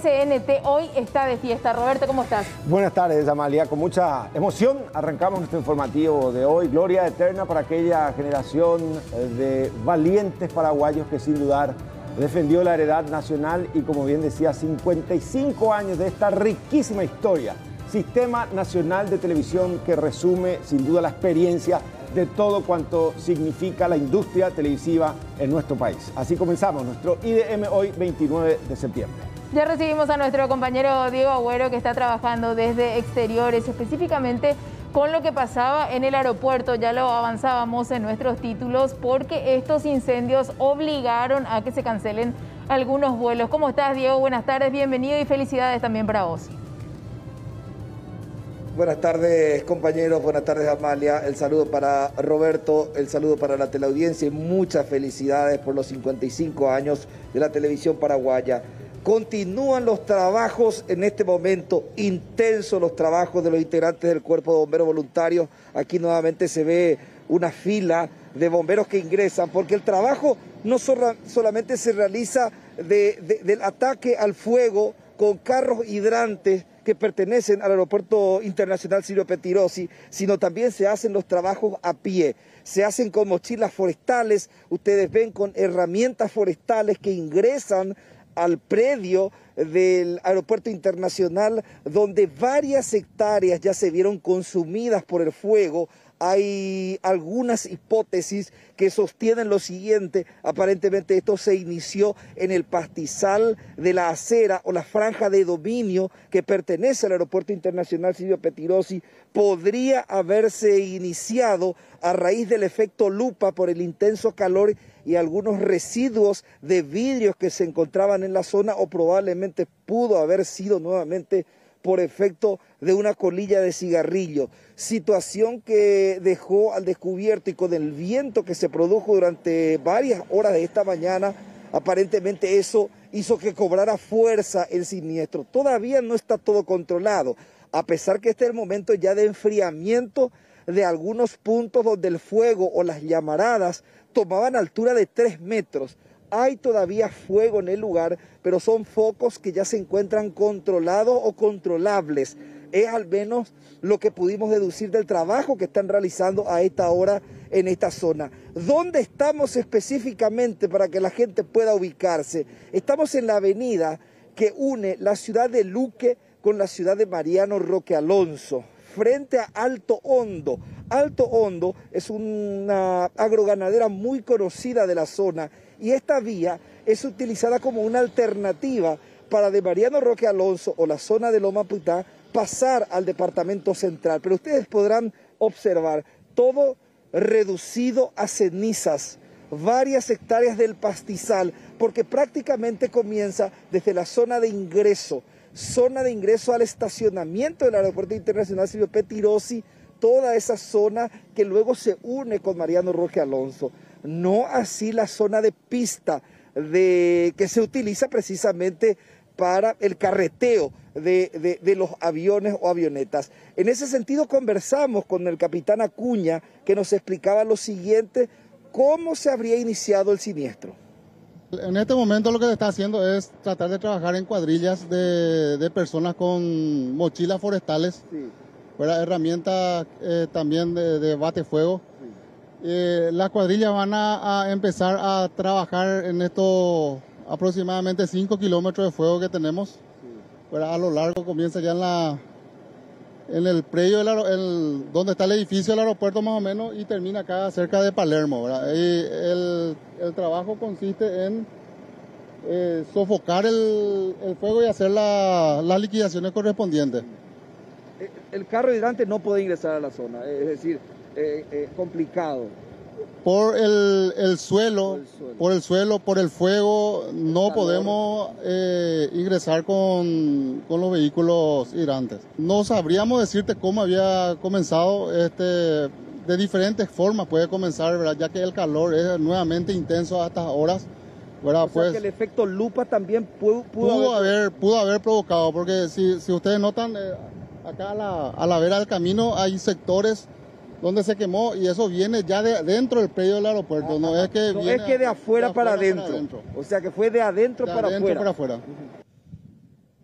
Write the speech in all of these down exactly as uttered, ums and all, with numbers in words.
S N T hoy está de fiesta. Roberto, ¿cómo estás? Buenas tardes, Amalia. Con mucha emoción arrancamos nuestro informativo de hoy. Gloria eterna para aquella generación de valientes paraguayos que sin dudar defendió la heredad nacional y, como bien decía, cincuenta y cinco años de esta riquísima historia. Sistema Nacional de Televisión que resume sin duda la experiencia de todo cuanto significa la industria televisiva en nuestro país. Así comenzamos nuestro I D M hoy, veintinueve de septiembre. Ya recibimos a nuestro compañero Diego Agüero, que está trabajando desde exteriores, específicamente con lo que pasaba en el aeropuerto. Ya lo avanzábamos en nuestros títulos, porque estos incendios obligaron a que se cancelen algunos vuelos. ¿Cómo estás, Diego? Buenas tardes, bienvenido y felicidades también para vos. Buenas tardes, compañeros, buenas tardes, Amalia. El saludo para Roberto, el saludo para la teleaudiencia y muchas felicidades por los cincuenta y cinco años de la televisión paraguaya. Continúan los trabajos en este momento, intensos los trabajos de los integrantes del Cuerpo de Bomberos Voluntarios. Aquí nuevamente se ve una fila de bomberos que ingresan, porque el trabajo no so- solamente se realiza de, de, del ataque al fuego con carros hidrantes que pertenecen al Aeropuerto Internacional Silvio Pettirossi, sino también se hacen los trabajos a pie, se hacen con mochilas forestales, ustedes ven con herramientas forestales que ingresan al predio del Aeropuerto Internacional, donde varias hectáreas ya se vieron consumidas por el fuego. Hay algunas hipótesis que sostienen lo siguiente: aparentemente esto se inició en el pastizal de la acera o la franja de dominio que pertenece al Aeropuerto Internacional Silvio Pettirossi. Podría haberse iniciado a raíz del efecto lupa por el intenso calor y algunos residuos de vidrios que se encontraban en la zona, o probablemente pudo haber sido nuevamente por efecto de una colilla de cigarrillo, situación que dejó al descubierto, y con el viento que se produjo durante varias horas de esta mañana, aparentemente eso hizo que cobrara fuerza el siniestro. Todavía no está todo controlado, a pesar que este es el momento ya de enfriamiento de algunos puntos donde el fuego o las llamaradas tomaban altura de tres metros. Hay todavía fuego en el lugar, pero son focos que ya se encuentran controlados o controlables. Es al menos lo que pudimos deducir del trabajo que están realizando a esta hora en esta zona. ¿Dónde estamos específicamente para que la gente pueda ubicarse? Estamos en la avenida que une la ciudad de Luque con la ciudad de Mariano Roque Alonso, frente a Alto Hondo. Alto Hondo es una agroganadera muy conocida de la zona, y esta vía es utilizada como una alternativa para de Mariano Roque Alonso o la zona de Loma Putá pasar al departamento central. Pero ustedes podrán observar todo reducido a cenizas, varias hectáreas del pastizal, porque prácticamente comienza desde la zona de ingreso, zona de ingreso al estacionamiento del Aeropuerto Internacional Silvio Pettirossi, toda esa zona que luego se une con Mariano Roque Alonso. No así la zona de pista de, que se utiliza precisamente para el carreteo de, de, de los aviones o avionetas. En ese sentido conversamos con el capitán Acuña, que nos explicaba lo siguiente: cómo se habría iniciado el siniestro. En este momento lo que se está haciendo es tratar de trabajar en cuadrillas de, de personas con mochilas forestales, sí, herramientas eh, también de, de bate fuego. Sí. Eh, las cuadrillas van a, a empezar a trabajar en estos aproximadamente cinco kilómetros de fuego que tenemos. Sí. Pero a lo largo comienza ya en, la, en el predio del el, donde está el edificio del aeropuerto más o menos, y termina acá cerca de Palermo, ¿verdad? Y el, el trabajo consiste en eh, sofocar el, el fuego y hacer la, las liquidaciones correspondientes. El carro hidrante no puede ingresar a la zona, es decir, eh, eh, complicado. Por el, el suelo, por el suelo, por el suelo, por el fuego, no calor. podemos eh, ingresar con, con los vehículos hidrantes. No sabríamos decirte cómo había comenzado, este, de diferentes formas puede comenzar, ¿verdad? Ya que el calor es nuevamente intenso a estas horas. ¿verdad? O sea, pues, que el efecto lupa también pudo, pudo, pudo haber... haber pudo haber provocado, porque si, si ustedes notan, eh, acá a la, a la vera del camino hay sectores donde se quemó, y eso viene ya de dentro del predio del aeropuerto. Ah, no es que, no viene es que de afuera, de para, afuera adentro. para adentro. O sea que fue de adentro, de para, adentro afuera. para afuera.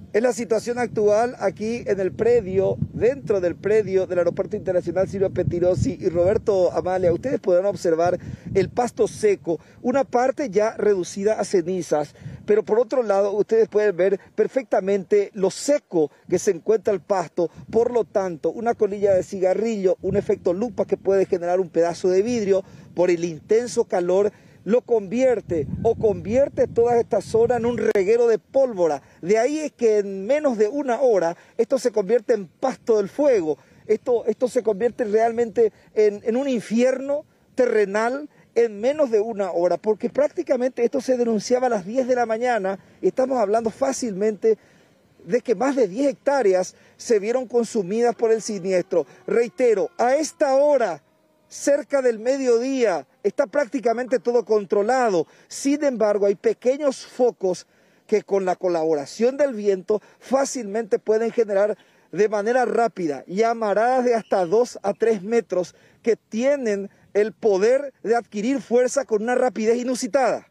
Es la situación actual aquí en el predio, dentro del predio del Aeropuerto Internacional Silvio Pettirossi. Y Roberto, Amalia, ustedes podrán observar el pasto seco, una parte ya reducida a cenizas, pero por otro lado ustedes pueden ver perfectamente lo seco que se encuentra el pasto. Por lo tanto, una colilla de cigarrillo, un efecto lupa que puede generar un pedazo de vidrio por el intenso calor, lo convierte o convierte toda esta zona en un reguero de pólvora. De ahí es que en menos de una hora esto se convierte en pasto del fuego. Esto, esto se convierte realmente en, en un infierno terrenal en menos de una hora, porque prácticamente esto se denunciaba a las diez de la mañana. Estamos hablando fácilmente de que más de diez hectáreas se vieron consumidas por el siniestro. Reitero, a esta hora, cerca del mediodía, está prácticamente todo controlado. Sin embargo, hay pequeños focos que con la colaboración del viento fácilmente pueden generar de manera rápida llamaradas de hasta dos a tres metros que tienen el poder de adquirir fuerza con una rapidez inusitada.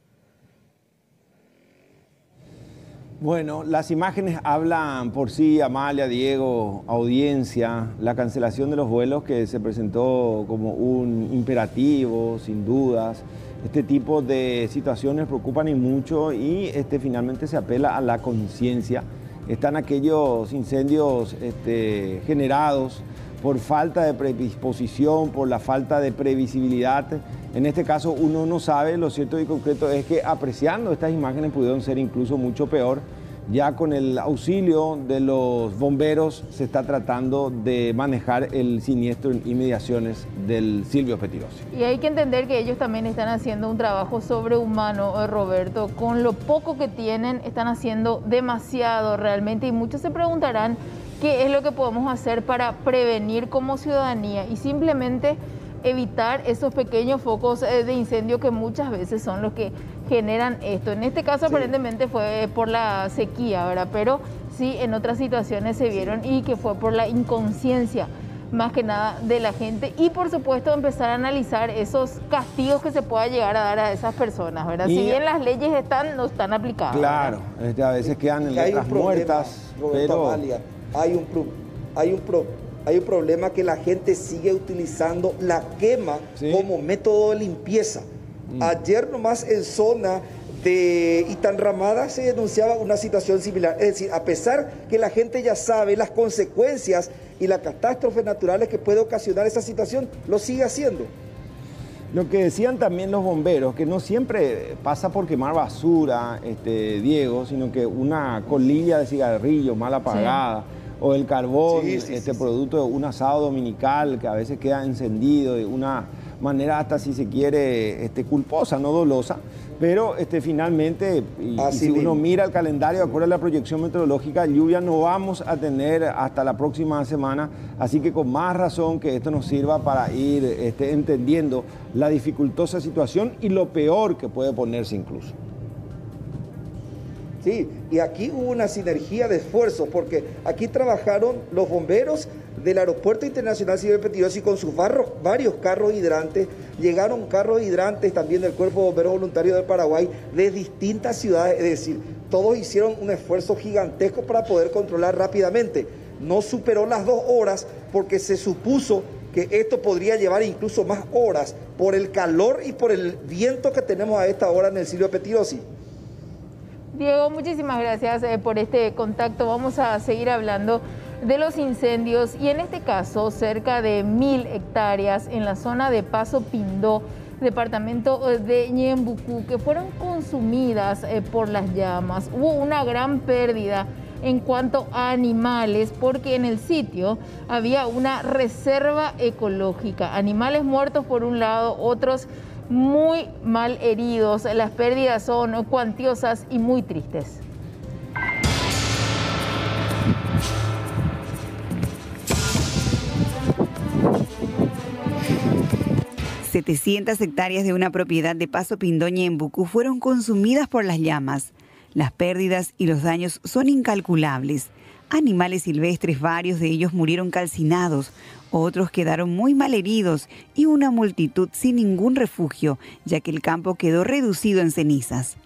Bueno, las imágenes hablan por sí, Amalia, Diego, audiencia. La cancelación de los vuelos que se presentó como un imperativo, sin dudas. Este tipo de situaciones preocupan y mucho y este, finalmente se apela a la conciencia. Están aquellos incendios este, generados por falta de predisposición, por la falta de previsibilidad. En este caso uno no sabe, lo cierto y concreto es que apreciando estas imágenes pudieron ser incluso mucho peor. Ya con el auxilio de los bomberos se está tratando de manejar el siniestro en inmediaciones del Silvio Pettirossi. Y hay que entender que ellos también están haciendo un trabajo sobrehumano, Roberto. Con lo poco que tienen, están haciendo demasiado realmente. Y muchos se preguntarán qué es lo que podemos hacer para prevenir como ciudadanía y simplemente evitar esos pequeños focos de incendio que muchas veces son los que generan esto. En este caso, sí, aparentemente fue por la sequía, ¿verdad? Pero sí, en otras situaciones se vieron y que fue por la inconsciencia, más que nada, de la gente. Y, por supuesto, empezar a analizar esos castigos que se pueda llegar a dar a esas personas, ¿verdad? Y si bien las leyes están, no están aplicadas. Claro, este, a veces quedan en letras muertas, pero... Amalia, hay un, hay un pro... Hay un problema que la gente sigue utilizando la quema, sí, como método de limpieza. Mm. Ayer nomás en zona de Itanramada se denunciaba una situación similar. Es decir, a pesar que la gente ya sabe las consecuencias y las catástrofes naturales que puede ocasionar esa situación, lo sigue haciendo. Lo que decían también los bomberos, que no siempre pasa por quemar basura, este, Diego, sino que una colilla de cigarrillo mal apagada, sí, o el carbón, sí, sí, este sí, producto de un asado dominical que a veces queda encendido de una manera hasta, si se quiere, este, culposa, no dolosa, pero este, finalmente, y, y si uno mira el calendario, de acuerdo a la proyección meteorológica, lluvia no vamos a tener hasta la próxima semana, así que con más razón que esto nos sirva para ir este, entendiendo la dificultosa situación y lo peor que puede ponerse incluso. Sí, y aquí hubo una sinergia de esfuerzos, porque aquí trabajaron los bomberos del Aeropuerto Internacional Silvio Pettirossi con sus barros, varios carros hidrantes, llegaron carros hidrantes también del Cuerpo de Bomberos Voluntarios del Paraguay, de distintas ciudades, es decir, todos hicieron un esfuerzo gigantesco para poder controlar rápidamente. No superó las dos horas porque se supuso que esto podría llevar incluso más horas por el calor y por el viento que tenemos a esta hora en el Silvio Pettirossi. Diego, muchísimas gracias eh, por este contacto. Vamos a seguir hablando de los incendios y en este caso cerca de mil hectáreas en la zona de Paso Pindó, departamento de Ñembucú, que fueron consumidas eh, por las llamas. Hubo una gran pérdida en cuanto a animales porque en el sitio había una reserva ecológica. Animales muertos por un lado, otros muy mal heridos. Las pérdidas son cuantiosas y muy tristes. setecientas hectáreas de una propiedad de Paso Pindó, Ñembucú, fueron consumidas por las llamas. Las pérdidas y los daños son incalculables. Animales silvestres, varios de ellos murieron calcinados, otros quedaron muy mal heridos y una multitud sin ningún refugio, ya que el campo quedó reducido en cenizas.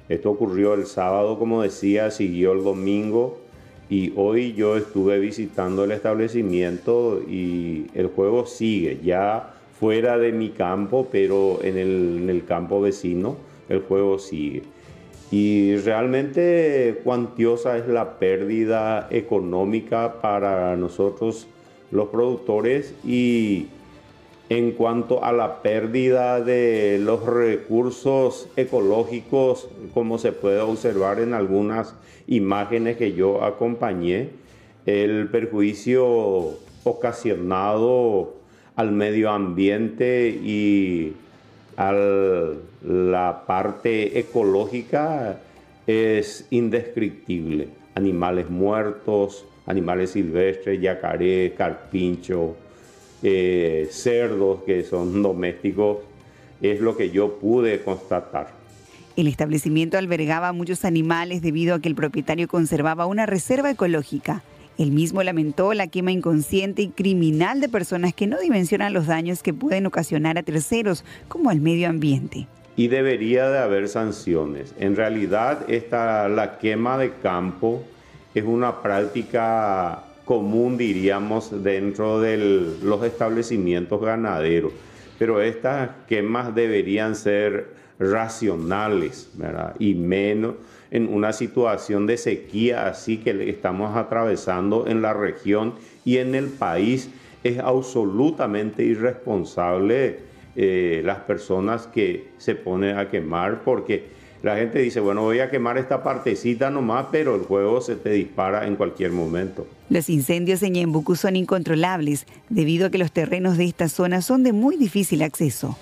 Esto ocurrió el sábado, como decía, siguió el domingo y hoy yo estuve visitando el establecimiento y el juego sigue, ya fuera de mi campo, pero en el, en el campo vecino el juego sigue. Y realmente cuantiosa es la pérdida económica para nosotros los productores y en cuanto a la pérdida de los recursos ecológicos, como se puede observar en algunas imágenes que yo acompañé, el perjuicio ocasionado al medio ambiente y a la parte ecológica es indescriptible. Animales muertos, animales silvestres, yacaré, carpincho, eh, cerdos que son domésticos, es lo que yo pude constatar. El establecimiento albergaba a muchos animales debido a que el propietario conservaba una reserva ecológica. Él mismo lamentó la quema inconsciente y criminal de personas que no dimensionan los daños que pueden ocasionar a terceros, como al medio ambiente. Y debería de haber sanciones. En realidad, esta, la quema de campo es una práctica común, diríamos, dentro de los establecimientos ganaderos. Pero estas quemas deberían ser racionales, ¿verdad? Y menos en una situación de sequía así que estamos atravesando en la región y en el país. Es absolutamente irresponsable eh, las personas que se ponen a quemar, porque la gente dice, bueno, voy a quemar esta partecita nomás, pero el fuego se te dispara en cualquier momento. Los incendios en Ñembucú son incontrolables debido a que los terrenos de esta zona son de muy difícil acceso.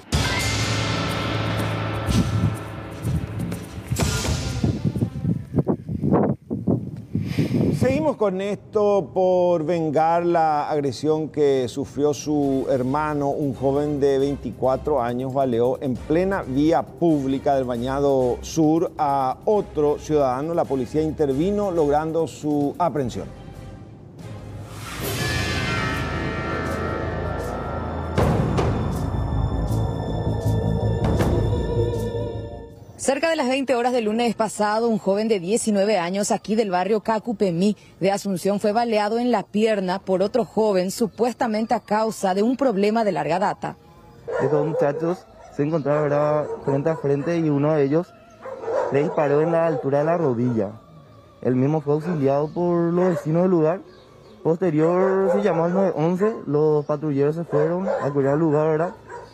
Seguimos con esto por vengar la agresión que sufrió su hermano. Un joven de veinticuatro años baleó en plena vía pública del Bañado Sur a otro ciudadano. La policía intervino logrando su aprehensión. Cerca de las veinte horas del lunes pasado, un joven de diecinueve años aquí del barrio Cacupemí de Asunción fue baleado en la pierna por otro joven, supuestamente a causa de un problema de larga data. Estos muchachos se encontraban, ¿verdad?, frente a frente y uno de ellos le disparó en la altura de la rodilla. El mismo fue auxiliado por los vecinos del lugar. Posterior se llamó al nueve once, los patrulleros se fueron a acudir al lugar, ¿verdad?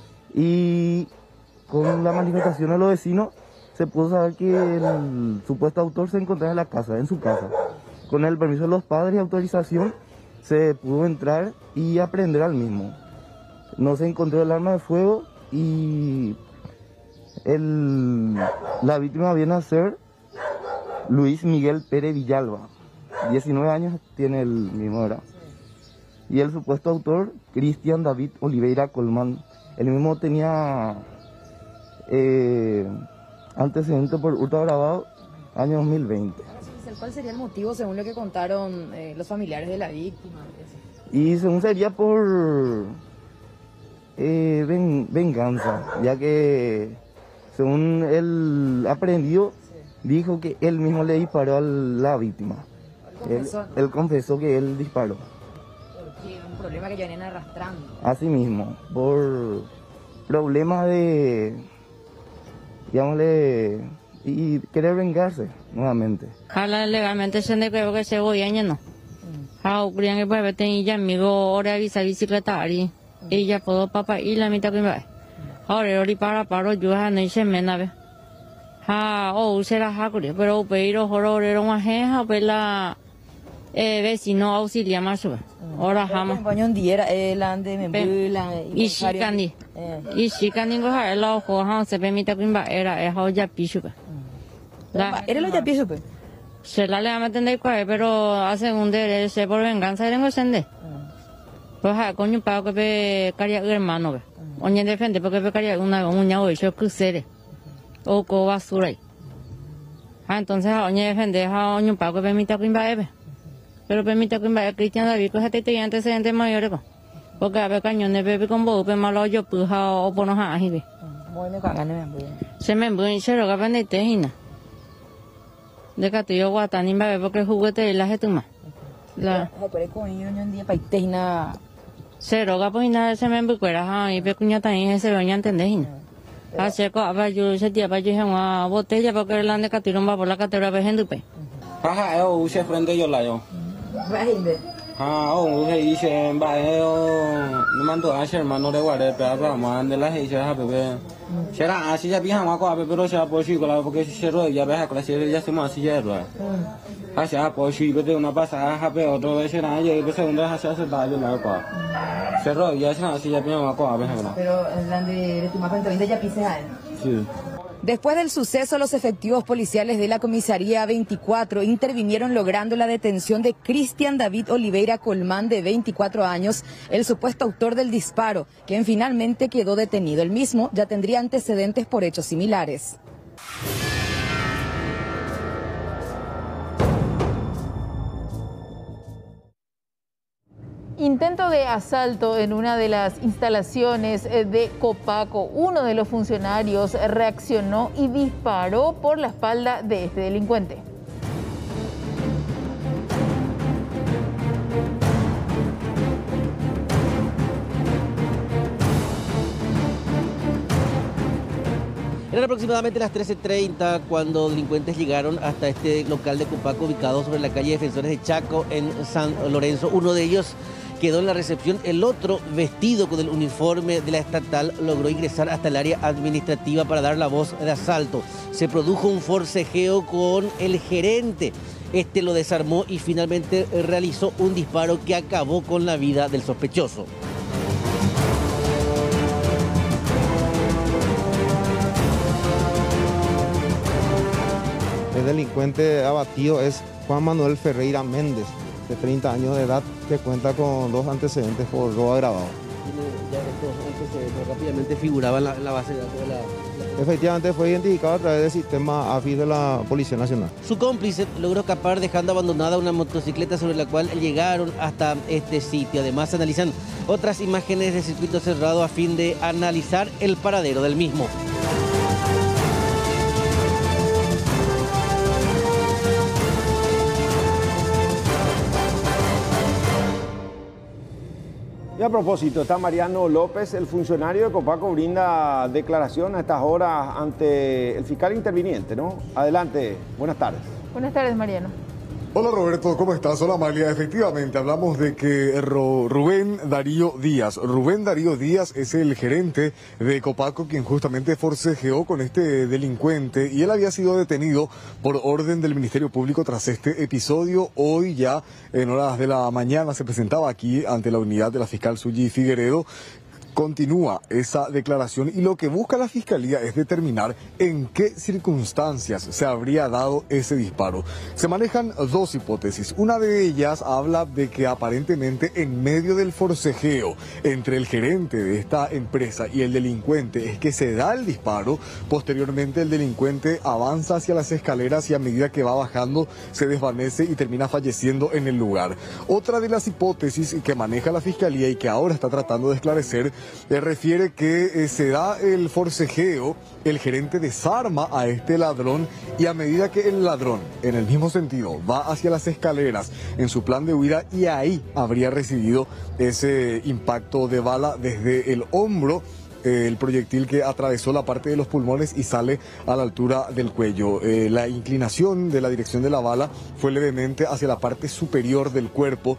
Y con la manifestación de los vecinos se pudo saber que el supuesto autor se encontraba en la casa, en su casa. Con el permiso de los padres y autorización se pudo entrar y aprehender al mismo. No se encontró el arma de fuego y el, la víctima viene a ser Luis Miguel Pérez Villalba. diecinueve años tiene el mismo, ¿verdad? Y el supuesto autor, Cristian David Oliveira Colmán. El mismo tenía eh, antecedente por hurto agravado, año dos mil veinte. ¿Cuál sería el motivo, según lo que contaron eh, los familiares de la víctima? Y según sería por eh, ven, venganza, ya que según el aprehendido dijo que él mismo le disparó a la víctima. Él confesó, él, él confesó que él disparó. Porque un problema que ya venían arrastrando. Así mismo, por problemas de, digámosle, y querer vengarse nuevamente. Jala legalmente se ne creo que se voy a no. Ha ocurrido que pues tenía amigo ahora avisa bicicleta y ella pudo papá y la mitad que va. Ahora ori para paro yo ha no se me nave. Ha o será ha ocurrido pero pero horror era una jeja pela eh vecino auxilia más sube. Ahora jama. Bañón diera el ande me bula y shikandi. Y shikandi go ha el ojo ha se permite que va era es ya pishuka. ¿Era lo ya pienso pues? Se la le va a entender cuál, pero hace un derecho por venganza tengo sende. Pues ha coño pago que pe caria hermano que. Oñe defende porque pe caria una uña hoy yo crucere. O co basura. Ah, entonces oñe defende ha oño pago que permita que va pero permite que va Cristian David que te tiene antecedentes mayores ko. Porque a ver cañón de bebé con bo pe malo yo puja o pono ha hibe. Muy me cagan me. Se me buen se lo que vende tejina. De Catillo Guatani, porque el juguete la gente más. La. Cero, pues nada, se me embuquera, y pecuña también se veía entender. Hace coa, yo se tía para yo una botella porque la de Catillo va por la catedral de Gendupe. Ajá, yo se prende yo la yo. Ah, oh, se dice, va, yo me mando a hacer hermano de guardar, pero vamos de las hechas, bebé. Será así ya vieja más coa, pero se ha posible, porque se rodilla, veja, con la serie ya se me hace ya, así ha posible, una pasada, pero otra vez será, y después segunda hace hace daño, la coa. Se rodilla, se así ya vieja más coa, veja. Pero la de tu mapa en ya pise a él. Sí. Después del suceso, los efectivos policiales de la comisaría veinticuatro intervinieron logrando la detención de Cristian David Oliveira Colmán, de veinticuatro años, el supuesto autor del disparo, quien finalmente quedó detenido. El mismo ya tendría antecedentes por hechos similares. Intento de asalto en una de las instalaciones de Copaco. Uno de los funcionarios reaccionó y disparó por la espalda de este delincuente. Eran aproximadamente las trece treinta cuando delincuentes llegaron hasta este local de Copaco ubicado sobre la calle Defensores de Chaco en San Lorenzo. Uno de ellos quedó en la recepción, el otro, vestido con el uniforme de la estatal, logró ingresar hasta el área administrativa para dar la voz de asalto. Se produjo un forcejeo con el gerente. Este lo desarmó y finalmente realizó un disparo que acabó con la vida del sospechoso. El delincuente abatido es Juan Manuel Ferreira Méndez, de treinta años de edad, que cuenta con dos antecedentes por robo agravado. Ya estos antecedentes rápidamente figuraban en la, la base de datos de la, la... Efectivamente fue identificado a través del sistema A F I de la Policía Nacional. Su cómplice logró escapar dejando abandonada una motocicleta sobre la cual llegaron hasta este sitio. Además se analizan otras imágenes de circuito cerrado a fin de analizar el paradero del mismo. Y a propósito, está Mariano López, el funcionario de Copaco, brinda declaración a estas horas ante el fiscal interviniente, ¿no? Adelante, buenas tardes. Buenas tardes, Mariano. Hola Roberto, ¿cómo estás? Hola Amalia. Efectivamente, hablamos de que Rubén Darío Díaz, Rubén Darío Díaz es el gerente de Copaco quien justamente forcejeó con este delincuente y él había sido detenido por orden del Ministerio Público tras este episodio. Hoy ya en horas de la mañana se presentaba aquí ante la unidad de la fiscal Suyi Figueredo. Continúa esa declaración y lo que busca la Fiscalía es determinar en qué circunstancias se habría dado ese disparo. Se manejan dos hipótesis. Una de ellas habla de que aparentemente en medio del forcejeo entre el gerente de esta empresa y el delincuente es que se da el disparo. Posteriormente el delincuente avanza hacia las escaleras y a medida que va bajando se desvanece y termina falleciendo en el lugar. Otra de las hipótesis que maneja la Fiscalía y que ahora está tratando de esclarecer Eh, refiere que eh, se da el forcejeo, el gerente desarma a este ladrón y a medida que el ladrón, en el mismo sentido, va hacia las escaleras en su plan de huida y ahí habría recibido ese impacto de bala desde el hombro, eh, el proyectil que atravesó la parte de los pulmones y sale a la altura del cuello. Eh, la inclinación de la dirección de la bala fue levemente hacia la parte superior del cuerpo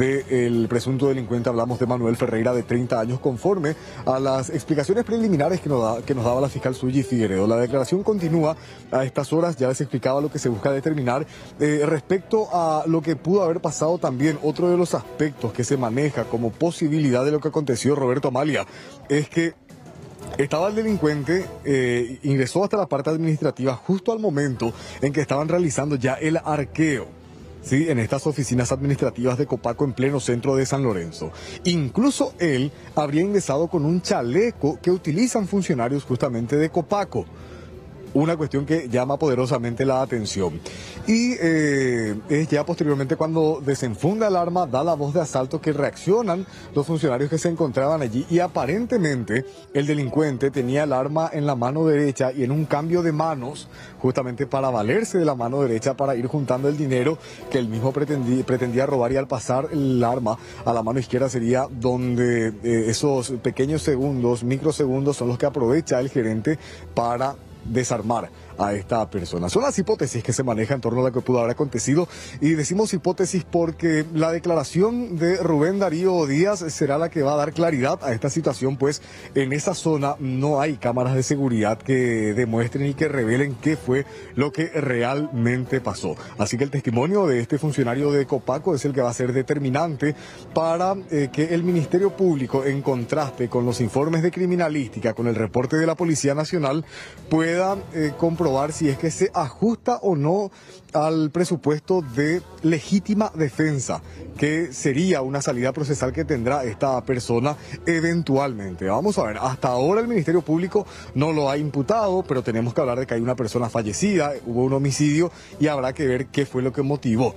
del presunto delincuente. Hablamos de Manuel Ferreira, de treinta años, conforme a las explicaciones preliminares que nos, da, que nos daba la fiscal Suyi Figueredo. La declaración continúa a estas horas, ya les explicaba lo que se busca determinar. Eh, respecto a lo que pudo haber pasado también, otro de los aspectos que se maneja como posibilidad de lo que aconteció, Roberto, Amalia, es que estaba el delincuente, eh, ingresó hasta la parte administrativa justo al momento en que estaban realizando ya el arqueo, ¿sí?, en estas oficinas administrativas de Copaco en pleno centro de San Lorenzo. Incluso él habría ingresado con un chaleco que utilizan funcionarios justamente de Copaco. una cuestión que llama poderosamente la atención. Y eh, es ya posteriormente cuando desenfunda el arma, da la voz de asalto, que reaccionan los funcionarios que se encontraban allí, y aparentemente el delincuente tenía el arma en la mano derecha y en un cambio de manos, justamente para valerse de la mano derecha para ir juntando el dinero que él mismo pretendía, pretendía robar, y al pasar el arma a la mano izquierda sería donde eh, esos pequeños segundos, microsegundos, son los que aprovecha el gerente para desarmar a esta persona. Son las hipótesis que se manejan en torno a lo que pudo haber acontecido, y decimos hipótesis porque la declaración de Rubén Darío Díaz será la que va a dar claridad a esta situación, pues en esa zona no hay cámaras de seguridad que demuestren y que revelen qué fue lo que realmente pasó. Así que el testimonio de este funcionario de Copaco es el que va a ser determinante para eh, que el Ministerio Público, en contraste con los informes de criminalística, con el reporte de la Policía Nacional, pueda eh, comprobar si es que se ajusta o no al presupuesto de legítima defensa, que sería una salida procesal que tendrá esta persona eventualmente. Vamos a ver, hasta ahora el Ministerio Público no lo ha imputado, pero tenemos que hablar de que hay una persona fallecida, hubo un homicidio, y habrá que ver qué fue lo que motivó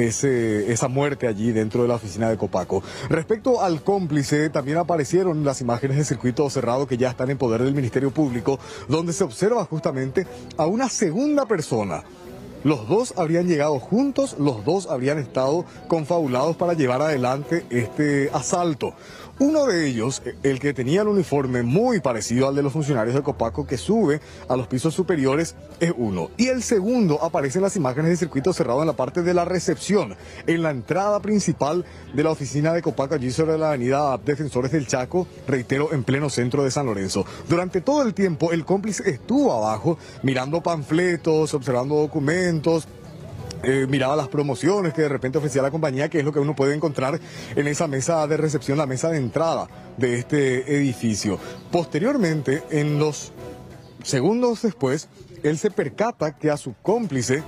ese, esa muerte allí dentro de la oficina de Copaco. Respecto al cómplice, también aparecieron las imágenes de circuito cerrado que ya están en poder del Ministerio Público, donde se observa justamente a una segunda persona. Los dos habrían llegado juntos, los dos habrían estado confabulados para llevar adelante este asalto. Uno de ellos, el que tenía el uniforme muy parecido al de los funcionarios de Copaco, que sube a los pisos superiores, es uno. Y el segundo aparece en las imágenes de circuito cerrado en la parte de la recepción, en la entrada principal de la oficina de Copaco, allí sobre la avenida Defensores del Chaco, reitero, en pleno centro de San Lorenzo. Durante todo el tiempo el cómplice estuvo abajo, mirando panfletos, observando documentos, Eh, miraba las promociones que de repente ofrecía la compañía, que es lo que uno puede encontrar en esa mesa de recepción, la mesa de entrada de este edificio. Posteriormente, en los segundos después, él se percata que a su cómplice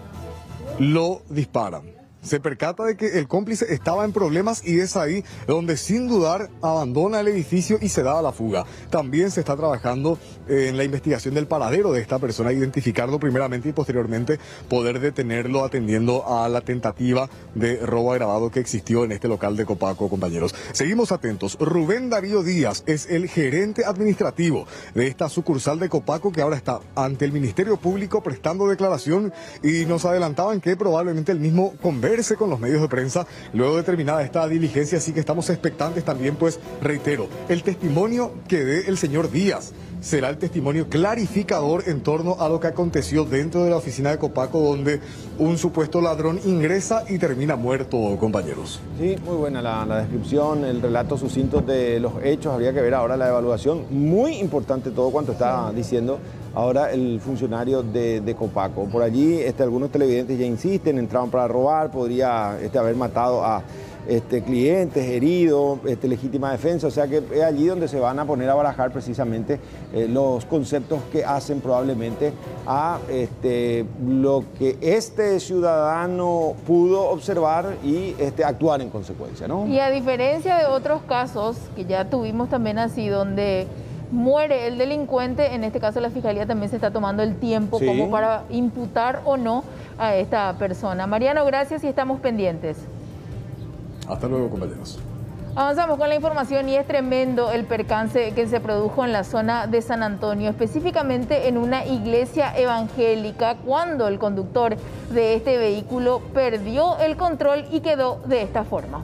lo disparan. Se percata de que el cómplice estaba en problemas, y es ahí donde sin dudar abandona el edificio y se da a la fuga. También se está trabajando en la investigación del paradero de esta persona, identificarlo primeramente y posteriormente poder detenerlo, atendiendo a la tentativa de robo agravado que existió en este local de Copaco, compañeros. Seguimos atentos. Rubén Darío Díaz es el gerente administrativo de esta sucursal de Copaco, que ahora está ante el Ministerio Público prestando declaración, y nos adelantaban que probablemente el mismo converse con los medios de prensa luego de terminada esta diligencia, así que estamos expectantes también, pues reitero, el testimonio que dé el señor Díaz será el testimonio clarificador en torno a lo que aconteció dentro de la oficina de Copaco, donde un supuesto ladrón ingresa y termina muerto, compañeros. Sí, muy buena la, la descripción, el relato sucinto de los hechos. Habría que ver ahora la evaluación. Muy importante todo cuanto está diciendo ahora el funcionario de, de Copaco. Por allí este, algunos televidentes ya insisten, entraron para robar, podría este, haber matado a Este, clientes, heridos, este, legítima defensa, o sea que es allí donde se van a poner a barajar precisamente eh, los conceptos que hacen probablemente a este, lo que este ciudadano pudo observar y este, actuar en consecuencia, ¿no? Y a diferencia de otros casos que ya tuvimos también así, donde muere el delincuente, en este caso la Fiscalía también se está tomando el tiempo sí. como para imputar o no a esta persona. Mariano, gracias y estamos pendientes. Hasta luego, compañeros. Avanzamos con la información, y es tremendo el percance que se produjo en la zona de San Antonio, específicamente en una iglesia evangélica, cuando el conductor de este vehículo perdió el control y quedó de esta forma.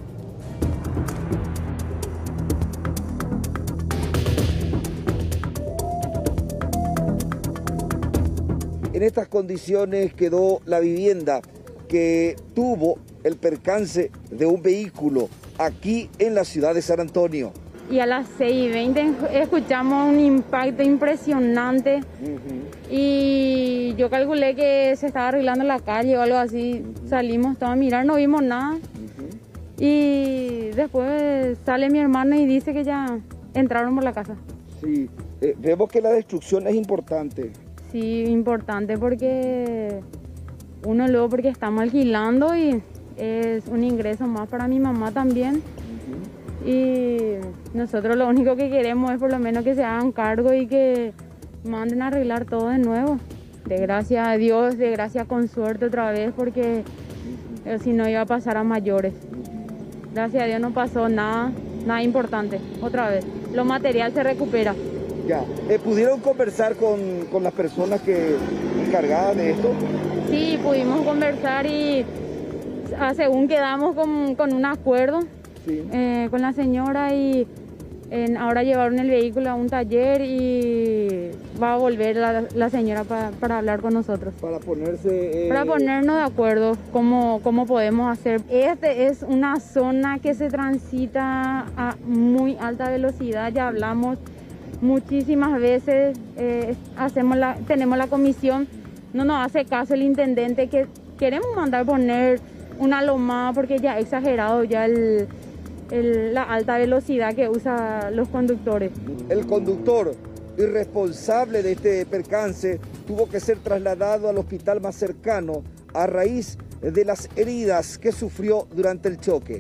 En estas condiciones quedó la vivienda que tuvo el percance de un vehículo aquí en la ciudad de San Antonio. Y a las seis y veinte escuchamos un impacto impresionante. Uh-huh. Y yo calculé que se estaba arreglando la calle o algo así. Salimos todos a mirar, no vimos nada. Uh-huh. Y después sale mi hermana y dice que ya entraron por la casa. Sí, eh, vemos que la destrucción es importante. Sí, importante porque uno luego porque estamos alquilando y es un ingreso más para mi mamá también. Uh-huh. Y nosotros lo único que queremos es por lo menos que se hagan cargo y que manden a arreglar todo de nuevo. De gracias a Dios, de gracias con suerte otra vez, porque eh, si no iba a pasar a mayores. Gracias a Dios no pasó nada, nada importante, otra vez. Lo material se recupera. Ya, eh, ¿pudieron conversar con, con las personas que encargadas de esto? Sí, pudimos conversar y ah, según quedamos con, con un acuerdo sí. eh, con la señora y en, ahora llevaron el vehículo a un taller y va a volver la, la señora pa, para hablar con nosotros. Para ponerse... Eh... Para ponernos de acuerdo cómo, cómo podemos hacer. Este es una zona que se transita a muy alta velocidad, ya hablamos muchísimas veces, eh, hacemos la, tenemos la comisión, no nos hace caso el intendente que queremos mandar poner una lomada porque ya ha exagerado ya el... El, la alta velocidad que usan los conductores. El conductor irresponsable de este percance tuvo que ser trasladado al hospital más cercano a raíz de las heridas que sufrió durante el choque.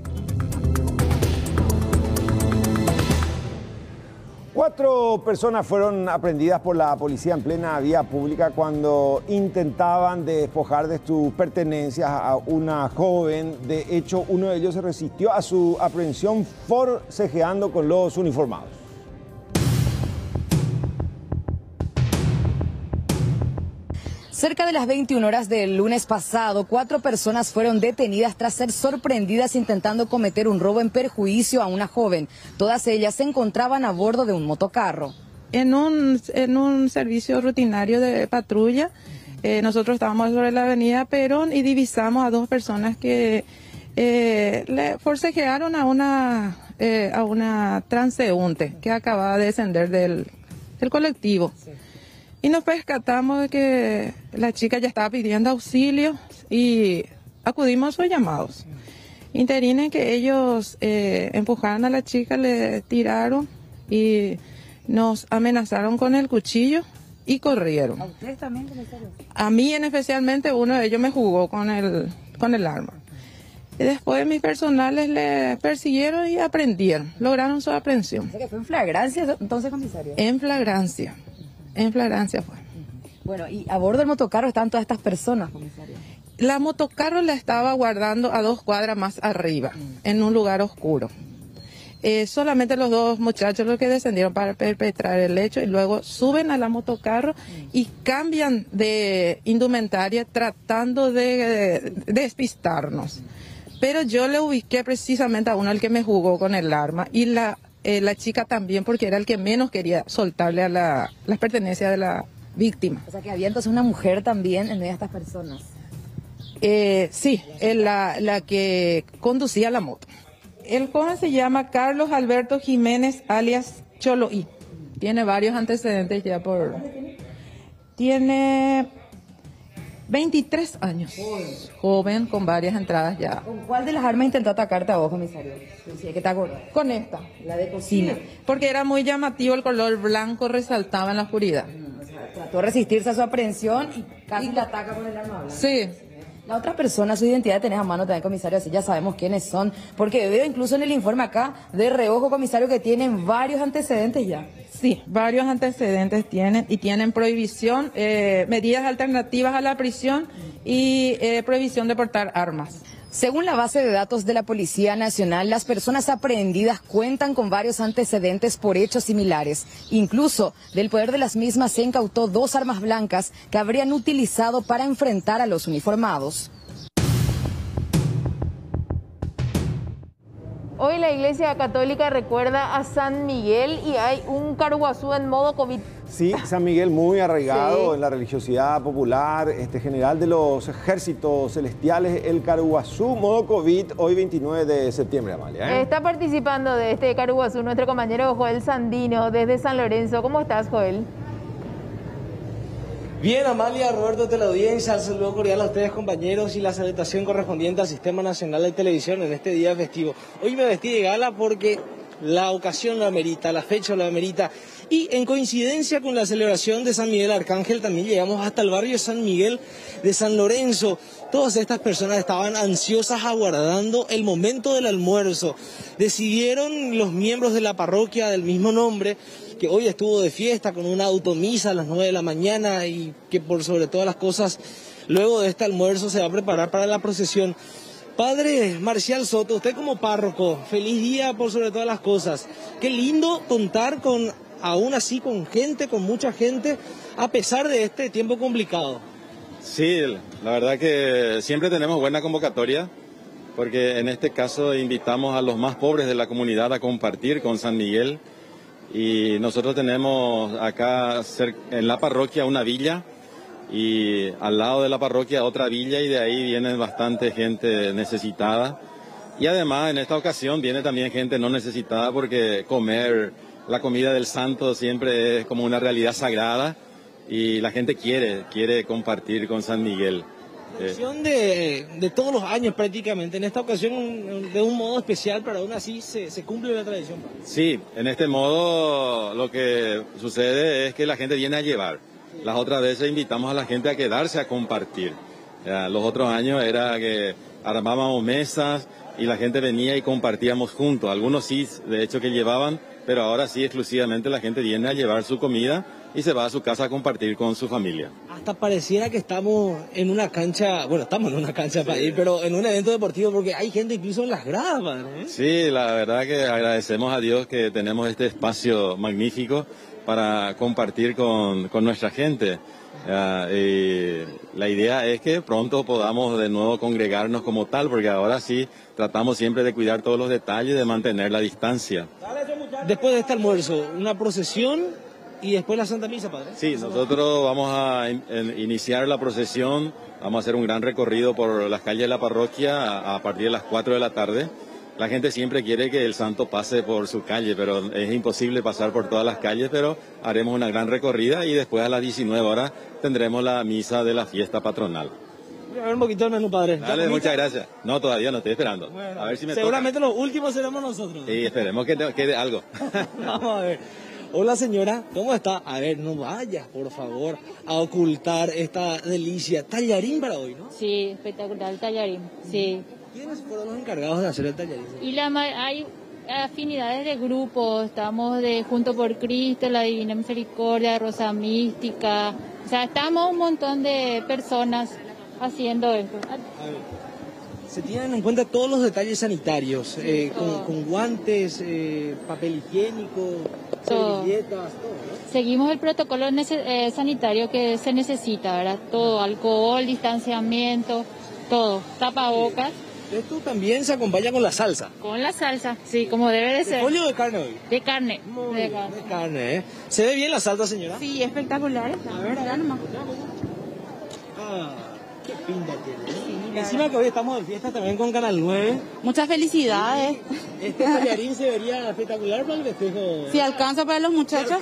Cuatro personas fueron aprehendidas por la policía en plena vía pública cuando intentaban despojar de sus pertenencias a una joven. De hecho, uno de ellos se resistió a su aprehensión forcejeando con los uniformados. Cerca de las veintiuna horas del lunes pasado, cuatro personas fueron detenidas tras ser sorprendidas intentando cometer un robo en perjuicio a una joven. Todas ellas se encontraban a bordo de un motocarro. En un, en un servicio rutinario de patrulla, eh, nosotros estábamos sobre la avenida Perón y divisamos a dos personas que eh, le forcejearon a una, eh, a una transeúnte que acababa de descender del, del colectivo. Sí. Y nos percatamos de que la chica ya estaba pidiendo auxilio y acudimos a sus llamados. Interinen que ellos eh, empujaron a la chica, le tiraron y nos amenazaron con el cuchillo y corrieron. ¿A ustedes también? A mí en especialmente uno de ellos me jugó con el, con el arma. Y después mis personales le persiguieron y aprendieron, lograron su aprehensión. O sea que fue en flagrancia entonces, comisario. En flagrancia. En flagrancia fue. Bueno, y a bordo del motocarro estaban todas estas personas, comisario. La motocarro la estaba guardando a dos cuadras más arriba, mm. en un lugar oscuro. Eh, solamente los dos muchachos los que descendieron para perpetrar el hecho y luego suben a la motocarro mm. y cambian de indumentaria tratando de, de, de despistarnos. Mm. Pero yo le ubiqué precisamente a uno el que me jugó con el arma y la... Eh, la chica también, porque era el que menos quería soltarle a la, las pertenencias de la víctima. O sea que había entonces una mujer también en medio de estas personas. Eh, sí, eh, la, la que conducía la moto. El joven se llama Carlos Alberto Jiménez, alias Choloí. Tiene varios antecedentes ya por... Tiene veintitrés años. Joven. Joven, con varias entradas ya. ¿Con cuál de las armas intentó atacarte a vos, comisario? Sí, ¿qué te acuerdas? Con esta. La de cocina. Sí, porque era muy llamativo, el color blanco resaltaba en la oscuridad. Mm, o sea, trató de resistirse a su aprehensión y casi y... la ataca con el arma blanca. Sí. La otra persona, su identidad tenés a mano también, comisario, así ya sabemos quiénes son, porque veo incluso en el informe acá de reojo, comisario, que tienen varios antecedentes ya. Sí, varios antecedentes tienen y tienen prohibición, eh, medidas alternativas a la prisión y eh, prohibición de portar armas. Según la base de datos de la Policía Nacional, las personas aprehendidas cuentan con varios antecedentes por hechos similares. Incluso, del poder de las mismas se incautó dos armas blancas que habrían utilizado para enfrentar a los uniformados. Hoy la Iglesia Católica recuerda a San Miguel y hay un Caruazú en modo COVID. Sí, San Miguel muy arraigado sí. en la religiosidad popular, este general de los ejércitos celestiales, el Caruazú, modo COVID, hoy veintinueve de septiembre, Amalia. ¿eh? Está participando de este Caruazú nuestro compañero Joel Sandino desde San Lorenzo. ¿Cómo estás, Joel? Bien, Amalia, Roberto, de la audiencia, el saludo cordial a ustedes, compañeros, y la salutación correspondiente al Sistema Nacional de Televisión en este día festivo. Hoy me vestí de gala porque la ocasión lo amerita, la fecha lo amerita, y en coincidencia con la celebración de San Miguel Arcángel también llegamos hasta el barrio San Miguel de San Lorenzo. Todas estas personas estaban ansiosas aguardando el momento del almuerzo. Decidieron los miembros de la parroquia del mismo nombre que hoy estuvo de fiesta con una automisa a las nueve de la mañana y que por sobre todas las cosas, luego de este almuerzo se va a preparar para la procesión. Padre Marcial Soto, usted como párroco, feliz día por sobre todas las cosas. Qué lindo contar con, aún así, con gente, con mucha gente, a pesar de este tiempo complicado. Sí, la verdad que siempre tenemos buena convocatoria, porque en este caso invitamos a los más pobres de la comunidad a compartir con San Miguel. Y nosotros tenemos acá en la parroquia una villa, y al lado de la parroquia otra villa, y de ahí viene bastante gente necesitada. Y además en esta ocasión viene también gente no necesitada, porque comer la comida del santo siempre es como una realidad sagrada y la gente quiere, quiere compartir con San Miguel. Tradición de, de todos los años prácticamente, en esta ocasión de un modo especial, pero aún así se, se cumple la tradición. Sí, en este modo lo que sucede es que la gente viene a llevar. Las otras veces invitamos a la gente a quedarse a compartir. Ya, los otros años era que armábamos mesas y la gente venía y compartíamos juntos. Algunos sí, de hecho, que llevaban, pero ahora sí exclusivamente la gente viene a llevar su comida y se va a su casa a compartir con su familia. Hasta pareciera que estamos en una cancha, bueno, estamos en una cancha sí. para ir, pero en un evento deportivo, porque hay gente incluso en las gradas, padre, ¿eh? Sí, la verdad que agradecemos a Dios que tenemos este espacio magnífico para compartir con, con nuestra gente. Uh, y la idea es que pronto podamos de nuevo congregarnos como tal, porque ahora sí tratamos siempre de cuidar todos los detalles, de mantener la distancia. Después de este almuerzo, una procesión y después la Santa Misa, padre. Sí, nosotros vamos a in, in, iniciar la procesión, vamos a hacer un gran recorrido por las calles de la parroquia a, a partir de las cuatro de la tarde. La gente siempre quiere que el santo pase por su calle, pero es imposible pasar por todas las calles, pero haremos una gran recorrida y después a las diecinueve horas tendremos la misa de la fiesta patronal. A ver un poquito de menú, padre. Dale, muchas gracias. No, todavía no, estoy esperando. Bueno, a ver si me seguramente toca. Los últimos seremos nosotros. Sí, esperemos que quede algo. Vamos a ver. Hola señora, ¿cómo está? A ver, no vayas, por favor, a ocultar esta delicia. Tallarín para hoy, ¿no? Sí, espectacular, tallarín, sí. ¿Quiénes fueron los encargados de hacer el tallarín? Y la, hay afinidades de grupos, estamos de Junto por Cristo, la Divina Misericordia, Rosa Mística, o sea, estamos un montón de personas haciendo esto. A ver, se tienen en cuenta todos los detalles sanitarios, eh, con, con guantes, eh, papel higiénico, servilletas, todo, ¿no? Seguimos el protocolo eh, sanitario que se necesita, ¿verdad? Todo, alcohol, distanciamiento, todo, tapabocas. Esto también se acompaña con la salsa. Con la salsa, sí, como debe de ser. ¿De pollo o de carne hoy? De carne. Muy de bien, carne. de carne, ¿eh? ¿Se ve bien la salsa, señora? Sí, espectacular. A ver, a ver. Ah, qué pinta tiene. Sí, encima que hoy estamos de fiesta también con Canal nueve. Muchas felicidades. Este tallarín se vería espectacular para el festejo. Si alcanza para los muchachos.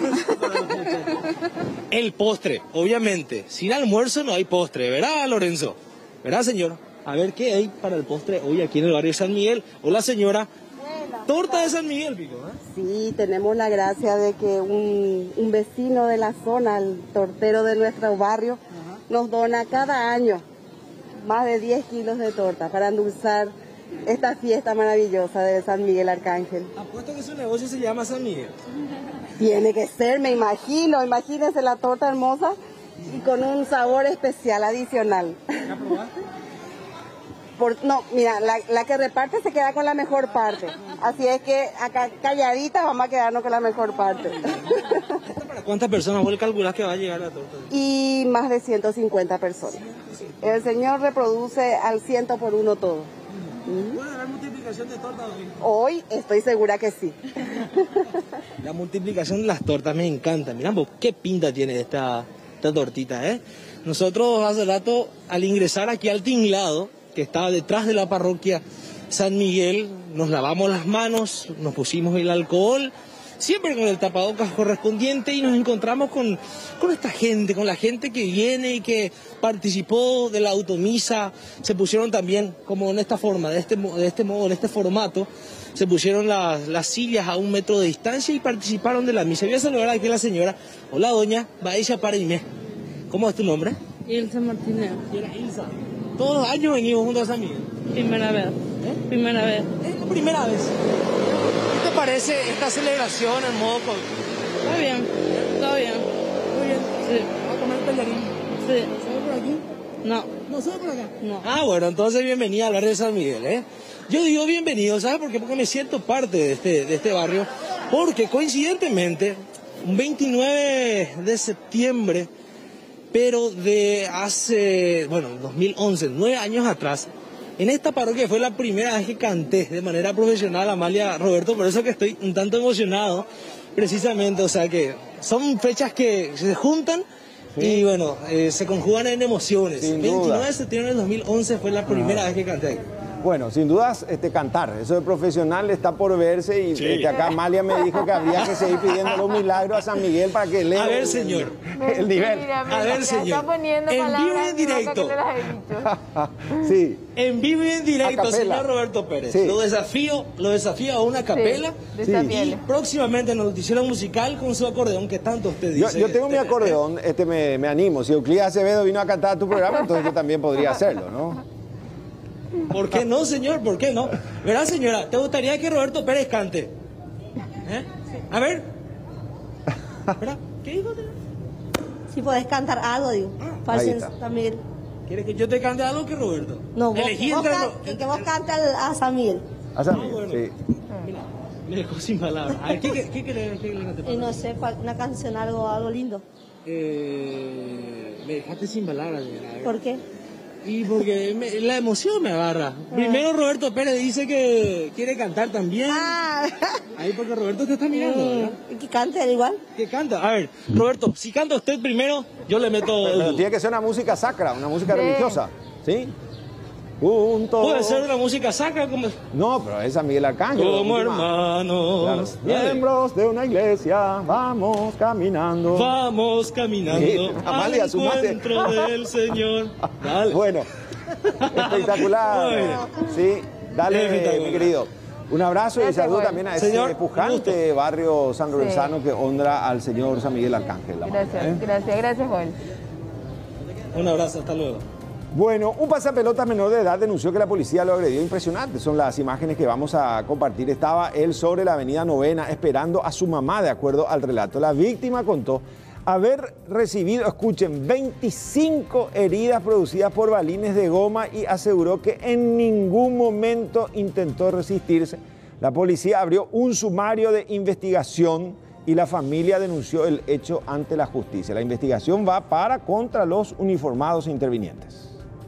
El postre, obviamente. Sin almuerzo no hay postre, ¿verdad, Lorenzo? ¿Verdad, señor? A ver qué hay para el postre hoy aquí en el barrio de San Miguel. Hola, señora. Buena. Torta de San Miguel, Pico, ¿eh? Sí, tenemos la gracia de que un, un vecino de la zona, el tortero de nuestro barrio, ajá, nos dona cada año más de diez kilos de torta para endulzar esta fiesta maravillosa de San Miguel Arcángel. Apuesto que su negocio se llama San Miguel. Tiene que ser, me imagino. Imagínense la torta hermosa y con un sabor especial adicional. ¿La probaste? Por, no, mira, la, la que reparte se queda con la mejor parte. Así es que acá calladita vamos a quedarnos con la mejor parte. ¿Para cuántas personas vos calculás que va a llegar la torta? Y más de ciento cincuenta personas. El Señor reproduce al ciento por uno todo. ¿Puede haber multiplicación de tortas hoy? Hoy estoy segura que sí. La multiplicación de las tortas me encanta. Mirá vos, qué pinta tiene esta, esta tortita, ¿eh? Nosotros hace rato, al ingresar aquí al tinglado, que estaba detrás de la parroquia San Miguel, nos lavamos las manos, nos pusimos el alcohol, siempre con el tapabocas correspondiente, y nos encontramos con, con esta gente, con la gente que viene y que participó de la automisa. Se pusieron también, como en esta forma, de este, de este modo, en este formato, se pusieron las, las sillas a un metro de distancia y participaron de la misa. Voy a saludar aquí a la señora. Hola, doña, Baisha Pareime. ¿Cómo es tu nombre? Ilsa Martínez. Ilsa. Todos los años venimos juntos a San Miguel. Primera vez. ¿Eh? Primera vez. Es la primera vez. ¿Qué te parece esta celebración en modo COVID? Está bien, está bien. Muy bien. Sí. ¿Va a comer tallarín? Sí. ¿Sabe por aquí? No. ¿No sabe por acá? No. Ah, bueno, entonces bienvenida al barrio de San Miguel, ¿eh? Yo digo bienvenido, ¿sabes por qué? Porque me siento parte de este, de este barrio. Porque coincidentemente, un veintinueve de septiembre, pero de hace, bueno, dos mil once, nueve años atrás, en esta parroquia fue la primera vez que canté de manera profesional Amalia, Roberto, por eso que estoy un tanto emocionado, precisamente, o sea que son fechas que se juntan sí. y bueno, eh, se conjugan en emociones. Sin veintinueve duda. de septiembre del dos mil once fue la primera ah. vez que canté. Bueno, sin dudas, este, cantar, eso de profesional está por verse y sí. este, acá Amalia me dijo que habría que seguir pidiendo los milagros a San Miguel para que lea a ver, señor. el, el nivel. Mira, mira, a ver, ya señor. Está poniendo en vivo y en directo. Sí. En vivo y en directo, señor Roberto Pérez. Sí. Lo desafío, lo desafío a una capela. Sí. Y próximamente en el noticiero musical con su acordeón que tanto usted dice. Yo, yo tengo mi acordeón, este me, me animo. Si Euclides Acevedo vino a cantar a tu programa, entonces yo también podría hacerlo, ¿no? ¿Por qué no, señor? ¿Por qué no? ¿Verdad, señora? ¿Te gustaría que Roberto Pérez cante? ¿Eh? A ver. ¿Verdad? ¿Qué dijo? Si podés cantar algo, digo. Ah, ahí está. También. ¿Quieres que yo te cante algo que Roberto? No, vos, Elegí vos entre... can, que, que vos cantes a San Miguel. A San Miguel, ah, bueno. sí. Mira, me dejó sin palabras. A ver, ¿qué, qué, qué querés que le cante? Eh, no sé, una canción, algo, algo lindo. Eh, me dejaste sin palabras. ¿Por qué? Y porque me, la emoción me agarra. Ah. Primero Roberto Pérez dice que quiere cantar también. Ah. Ahí porque Roberto te está mirando, ¿verdad? ¿Que cante igual? Que canta. A ver, Roberto, si canta usted primero, yo le meto... Pero, pero tiene que ser una música sacra, una música sí. religiosa, ¿sí? Juntos. Puede ser una música sacra como... No, pero es San Miguel Arcángel. Como hermanos. Claro. Miembros de una iglesia, vamos caminando. Vamos caminando sí. Amalia, al encuentro del Señor. Dale. Bueno, espectacular. Bueno. Sí, dale, mi querido. Un abrazo gracias, y saludo bueno. también a ese señor, pujante barrio San Lorenzano sí. que honra al señor San Miguel Arcángel. Gracias, ¿eh? gracias, gracias, Joel. Un abrazo, hasta luego. Bueno, un pasapelotas menor de edad denunció que la policía lo agredió. Impresionante, son las imágenes que vamos a compartir. Estaba él sobre la avenida Novena esperando a su mamá, de acuerdo al relato. La víctima contó haber recibido, escuchen, veinticinco heridas producidas por balines de goma y aseguró que en ningún momento intentó resistirse. La policía abrió un sumario de investigación y la familia denunció el hecho ante la justicia. La investigación va para contra los uniformados intervinientes.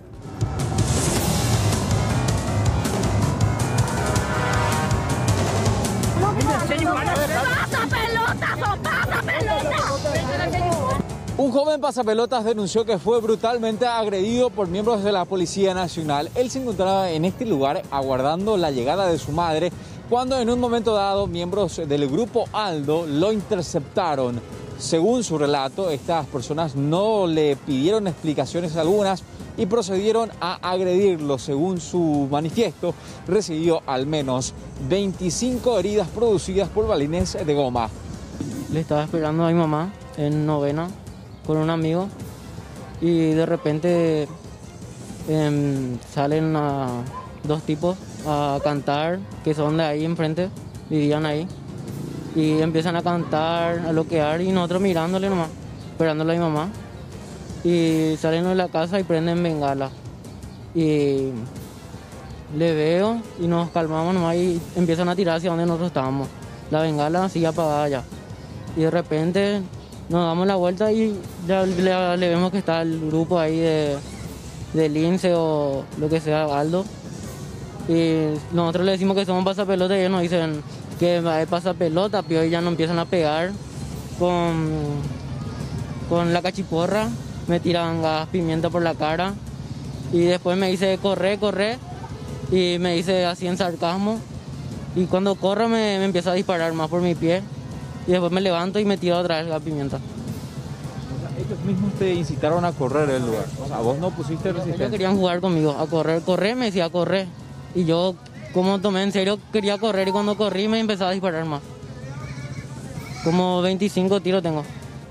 Un joven pasapelotas denunció que fue brutalmente agredido por miembros de la Policía Nacional. Él se encontraba en este lugar aguardando la llegada de su madre cuando en un momento dado miembros del grupo Aldo lo interceptaron. Según su relato, estas personas no le pidieron explicaciones algunas y procedieron a agredirlo. Según su manifiesto, recibió al menos veinticinco heridas producidas por balines de goma. Le estaba esperando a mi mamá en Novena con un amigo y de repente eh, salen a dos tipos a cantar, que son de ahí enfrente, vivían ahí, y empiezan a cantar, a loquear y nosotros mirándole nomás, esperándole a mi mamá. Y salen de la casa y prenden bengala. Y le veo y nos calmamos nomás y empiezan a tirar hacia donde nosotros estábamos. La bengala sigue apagada ya. Y de repente nos damos la vuelta y ya le, le vemos que está el grupo ahí de, de Lince o lo que sea, Aldo. Y nosotros le decimos que somos pasapelota y ellos nos dicen que es pasapelota, pero ellos ya nos empiezan a pegar con, con la cachiporra. Me tiran gas, pimienta por la cara y después me dice corre, corre y me dice así en sarcasmo y cuando corro me, me empieza a disparar más por mi pie y después me levanto y me tiro otra vez la pimienta. O sea, ellos mismos te incitaron a correr el lugar, o sea, vos no pusiste resistencia. Ellos querían jugar conmigo, a correr, correr, me decía correr y yo como tomé en serio quería correr y cuando corrí me empezaba a disparar más. Como veinticinco tiros tengo.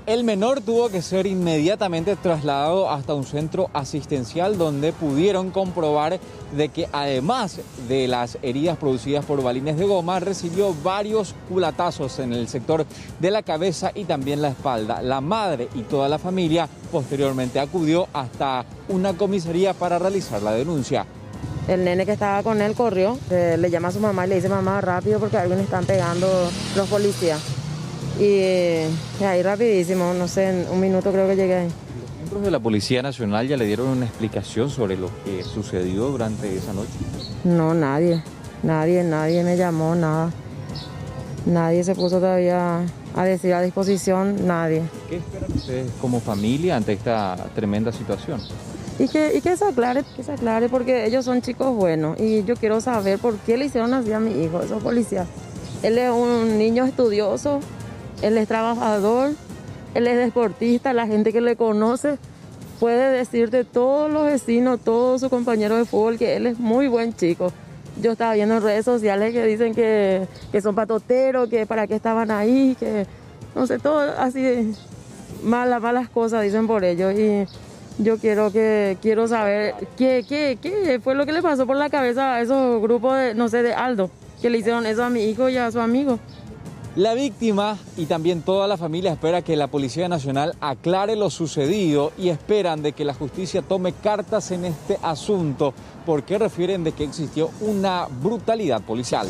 El menor tuvo que ser inmediatamente trasladado hasta un centro asistencial donde pudieron comprobar de que además de las heridas producidas por balines de goma, recibió varios culatazos en el sector de la cabeza y también la espalda. La madre y toda la familia posteriormente acudió hasta una comisaría para realizar la denuncia. El nene que estaba con él corrió, eh, le llama a su mamá y le dice: mamá, rápido porque a alguien le están pegando los policías. Y, y ahí rapidísimo, no sé, en un minuto creo que llegué ahí. ¿Los miembros de la Policía Nacional ya le dieron una explicación sobre lo que sucedió durante esa noche? No, nadie, nadie, nadie me llamó, nada. Nadie se puso todavía a decir a disposición, nadie. ¿Qué esperan ustedes como familia ante esta tremenda situación? Y que, y que se aclare, que se aclare porque ellos son chicos buenos y yo quiero saber por qué le hicieron así a mi hijo, esos policías. Él es un niño estudioso. Él es trabajador, él es deportista, la gente que le conoce puede decirte, todos los vecinos, todos sus compañeros de fútbol, que él es muy buen chico. Yo estaba viendo en redes sociales que dicen que, que son patoteros, que para qué estaban ahí, que no sé, todo así, malas, malas cosas dicen por ellos. Y yo quiero, que, quiero saber qué, qué, qué fue lo que le pasó por la cabeza a esos grupos de, no sé, de Aldo, que le hicieron eso a mi hijo y a su amigo. La víctima y también toda la familia espera que la Policía Nacional aclare lo sucedido y esperan de que la justicia tome cartas en este asunto porque refieren de que existió una brutalidad policial.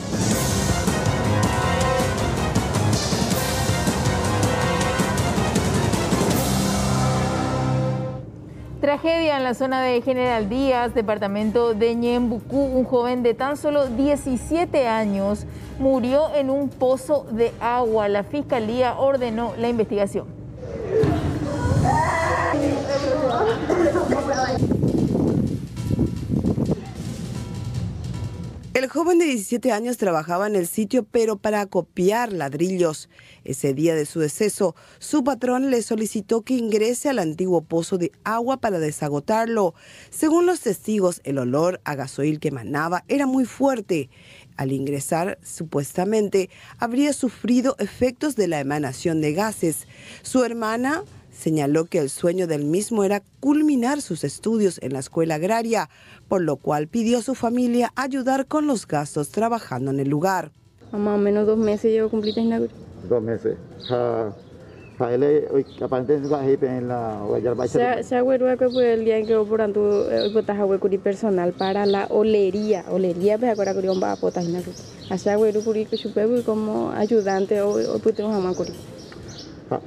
Tragedia en la zona de General Díaz, departamento de Ñembucú. Un joven de tan solo diecisiete años murió en un pozo de agua. La fiscalía ordenó la investigación. El joven de diecisiete años trabajaba en el sitio, pero para acopiar ladrillos. Ese día de su deceso, su patrón le solicitó que ingrese al antiguo pozo de agua para desagotarlo. Según los testigos, el olor a gasoil que emanaba era muy fuerte. Al ingresar, supuestamente, habría sufrido efectos de la emanación de gases. Su hermana señaló que el sueño del mismo era culminar sus estudios en la escuela agraria, por lo cual pidió a su familia ayudar con los gastos trabajando en el lugar. Más o menos dos meses llevo cumplida inauguración. Dos meses. Se agüero que fue el día en que por tanto botas agüecuri personal para la olería, olería pues ahora curi un va botas inauguración. Así agüero curi que supe como ayudante o o putemos a macuri. No,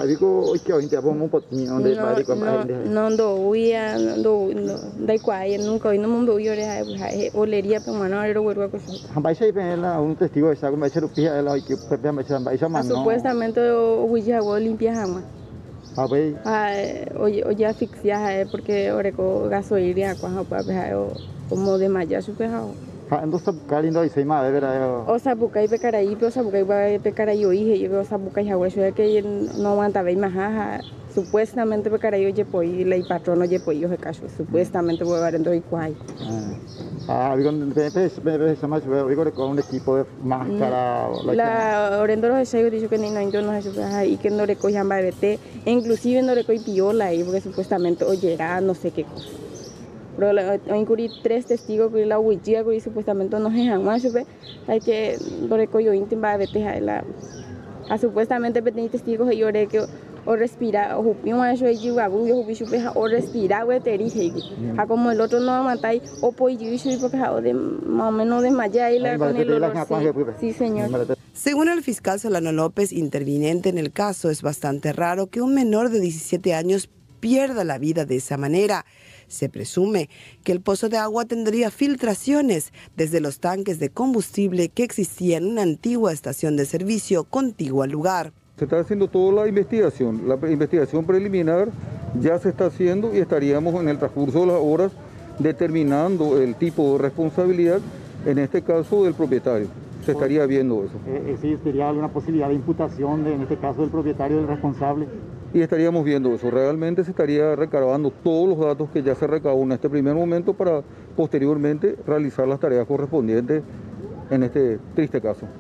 no, no, huía, no, da igual, nunca hoy no me voy a olería, pero bueno, era huevo que un testigo de esa como ese rupia la que pepe me echan baisa mano. Supuestamente huía agua limpia agua. Ah, pues. Ah, oye, oye asfixia porque ahora con gasoil y agua para como de malla supejado. Entonces, calindo y se llama, ¿verdad? O sea, busca y pecar ahí, pero o sea, busca y pecar ahí, oye, y o sea, busca y agua, eso es que no aguanta ver más, supuestamente pecar ahí, oye, pues, y el patrón, oye, pues, yo se caso, supuestamente voy a ver en todo y cuál. Ah, digo, se llama, digo, con un equipo de máscara. La orendo los ensayos dicho que ni no, yo no sé, y que no le cojan B B T, inclusive no le cojan piola ahí, porque supuestamente, oye, era no sé qué cosa. Pero hoy curi tres testigos que la huilla que supuestamente no se han más hay que lo recogió íntimo a veces la a supuestamente pequeños testigos y lloré que o respira o hupió eso y yo hago yo hupió o respira o te dije a como el otro no matar o pues yo y porque de más o menos desmayar y la con el olor. Sí, señor. Según el fiscal Solano López, interviniente en el caso, es bastante raro que un menor de diecisiete años pierda la vida de esa manera. Se presume que el pozo de agua tendría filtraciones desde los tanques de combustible que existían en una antigua estación de servicio contigua al lugar. Se está haciendo toda la investigación, la investigación preliminar ya se está haciendo y estaríamos en el transcurso de las horas determinando el tipo de responsabilidad, en este caso del propietario. Se estaría viendo eso. ¿Existiría alguna posibilidad de imputación, de, en este caso, del propietario, del responsable? Y estaríamos viendo eso. Realmente se estaría recabando todos los datos que ya se recabó en este primer momento para posteriormente realizar las tareas correspondientes en este triste caso.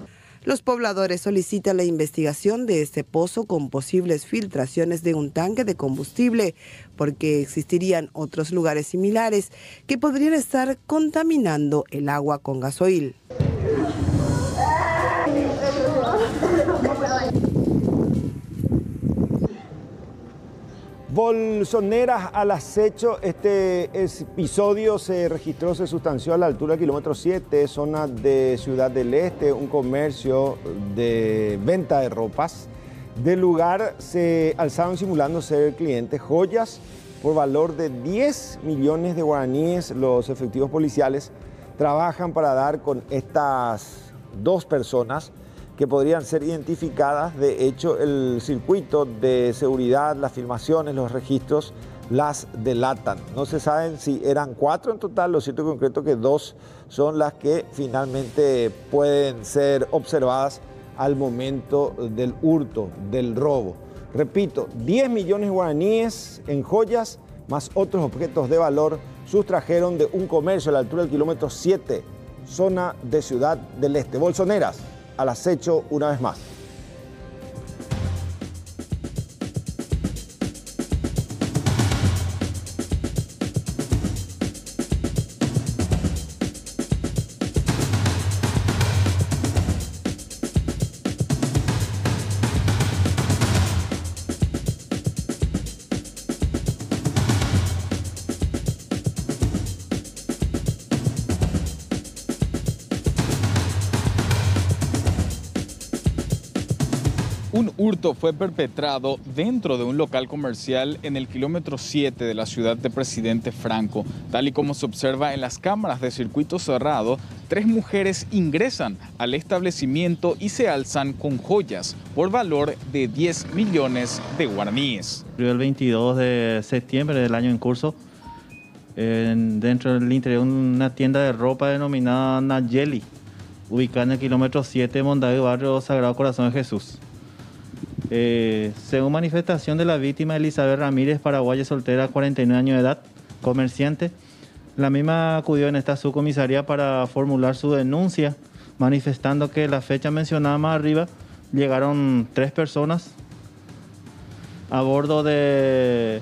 Los pobladores solicitan la investigación de este pozo con posibles filtraciones de un tanque de combustible, porque existirían otros lugares similares que podrían estar contaminando el agua con gasoil. Bolsoneras al acecho. Este episodio se registró, se sustanció a la altura del kilómetro siete, zona de Ciudad del Este, un comercio de venta de ropas. Del lugar se alzaron simulando ser clientes joyas por valor de diez millones de guaraníes. Los efectivos policiales trabajan para dar con estas dos personas que podrían ser identificadas. De hecho, el circuito de seguridad, las filmaciones, los registros las delatan. No se saben si eran cuatro en total, lo cierto y concreto que dos son las que finalmente pueden ser observadas al momento del hurto, del robo. Repito, diez millones de guaraníes en joyas más otros objetos de valor sustrajeron de un comercio a la altura del kilómetro siete, zona de Ciudad del Este. Bolsoneras al acecho una vez más. Un hurto fue perpetrado dentro de un local comercial en el kilómetro siete de la ciudad de Presidente Franco. Tal y como se observa en las cámaras de circuito cerrado, tres mujeres ingresan al establecimiento y se alzan con joyas por valor de diez millones de guaraníes. El veintidós de septiembre del año en curso, en, dentro del interior de una tienda de ropa denominada Nayeli, ubicada en el kilómetro siete de Mondadeo, barrio Sagrado Corazón de Jesús. Eh, según manifestación de la víctima Elizabeth Ramírez, paraguaya soltera, cuarenta y nueve años de edad, comerciante, la misma acudió en esta subcomisaría para formular su denuncia, manifestando que la fecha mencionada más arriba llegaron tres personas a bordo de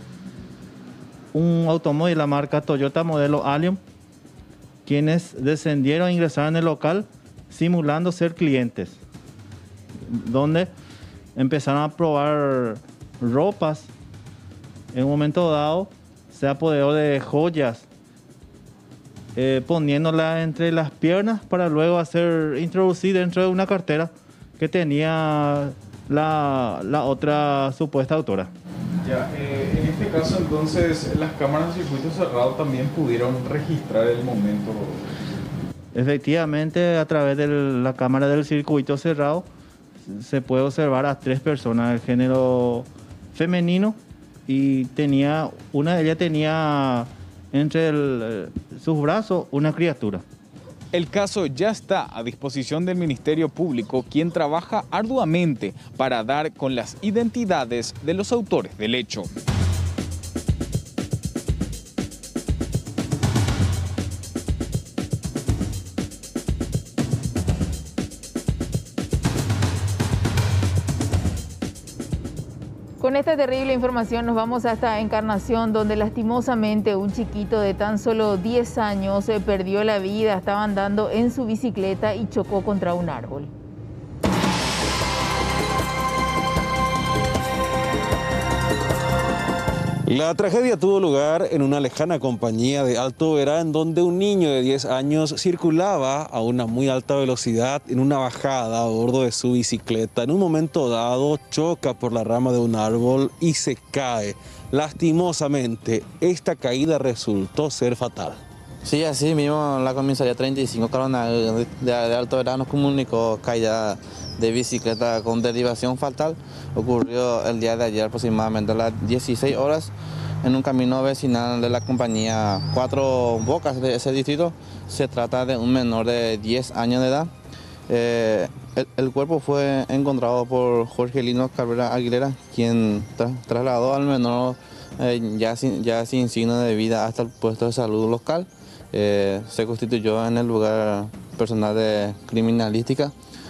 un automóvil de la marca Toyota modelo Allium, quienes descendieron e ingresaron en el local simulando ser clientes, donde empezaron a probar ropas. En un momento dado se apoderó de joyas, eh, poniéndolas entre las piernas para luego hacer introducir dentro de una cartera que tenía la, la otra supuesta autora. Ya, eh, en este caso entonces las cámaras de circuito cerrado también pudieron registrar el momento. Efectivamente, a través de la cámara del circuito cerrado se puede observar a tres personas del género femenino, y tenía una de ellas tenía entre el, sus brazos una criatura. El caso ya está a disposición del Ministerio Público, quien trabaja arduamente para dar con las identidades de los autores del hecho. Con esta terrible información nos vamos hasta Encarnación, donde lastimosamente un chiquito de tan solo diez años se perdió la vida. Estaba andando en su bicicleta y chocó contra un árbol. La tragedia tuvo lugar en una lejana compañía de Alto Verá, en donde un niño de diez años circulaba a una muy alta velocidad en una bajada a bordo de su bicicleta. En un momento dado choca por la rama de un árbol y se cae. Lastimosamente, esta caída resultó ser fatal. Sí, así mismo la comisaría treinta y cinco Coronel de, de Alto Verá nos comunicó caída de bicicleta con derivación fatal. Ocurrió el día de ayer aproximadamente a las dieciséis horas en un camino vecinal de la compañía Cuatro Bocas de ese distrito. Se trata de un menor de diez años de edad. Eh, el, el cuerpo fue encontrado por Jorge Lino Cabrera Aguilera, quien tra trasladó al menor eh, ya, sin, ya sin signo de vida hasta el puesto de salud local. Eh, se constituyó en el lugar personal de criminalística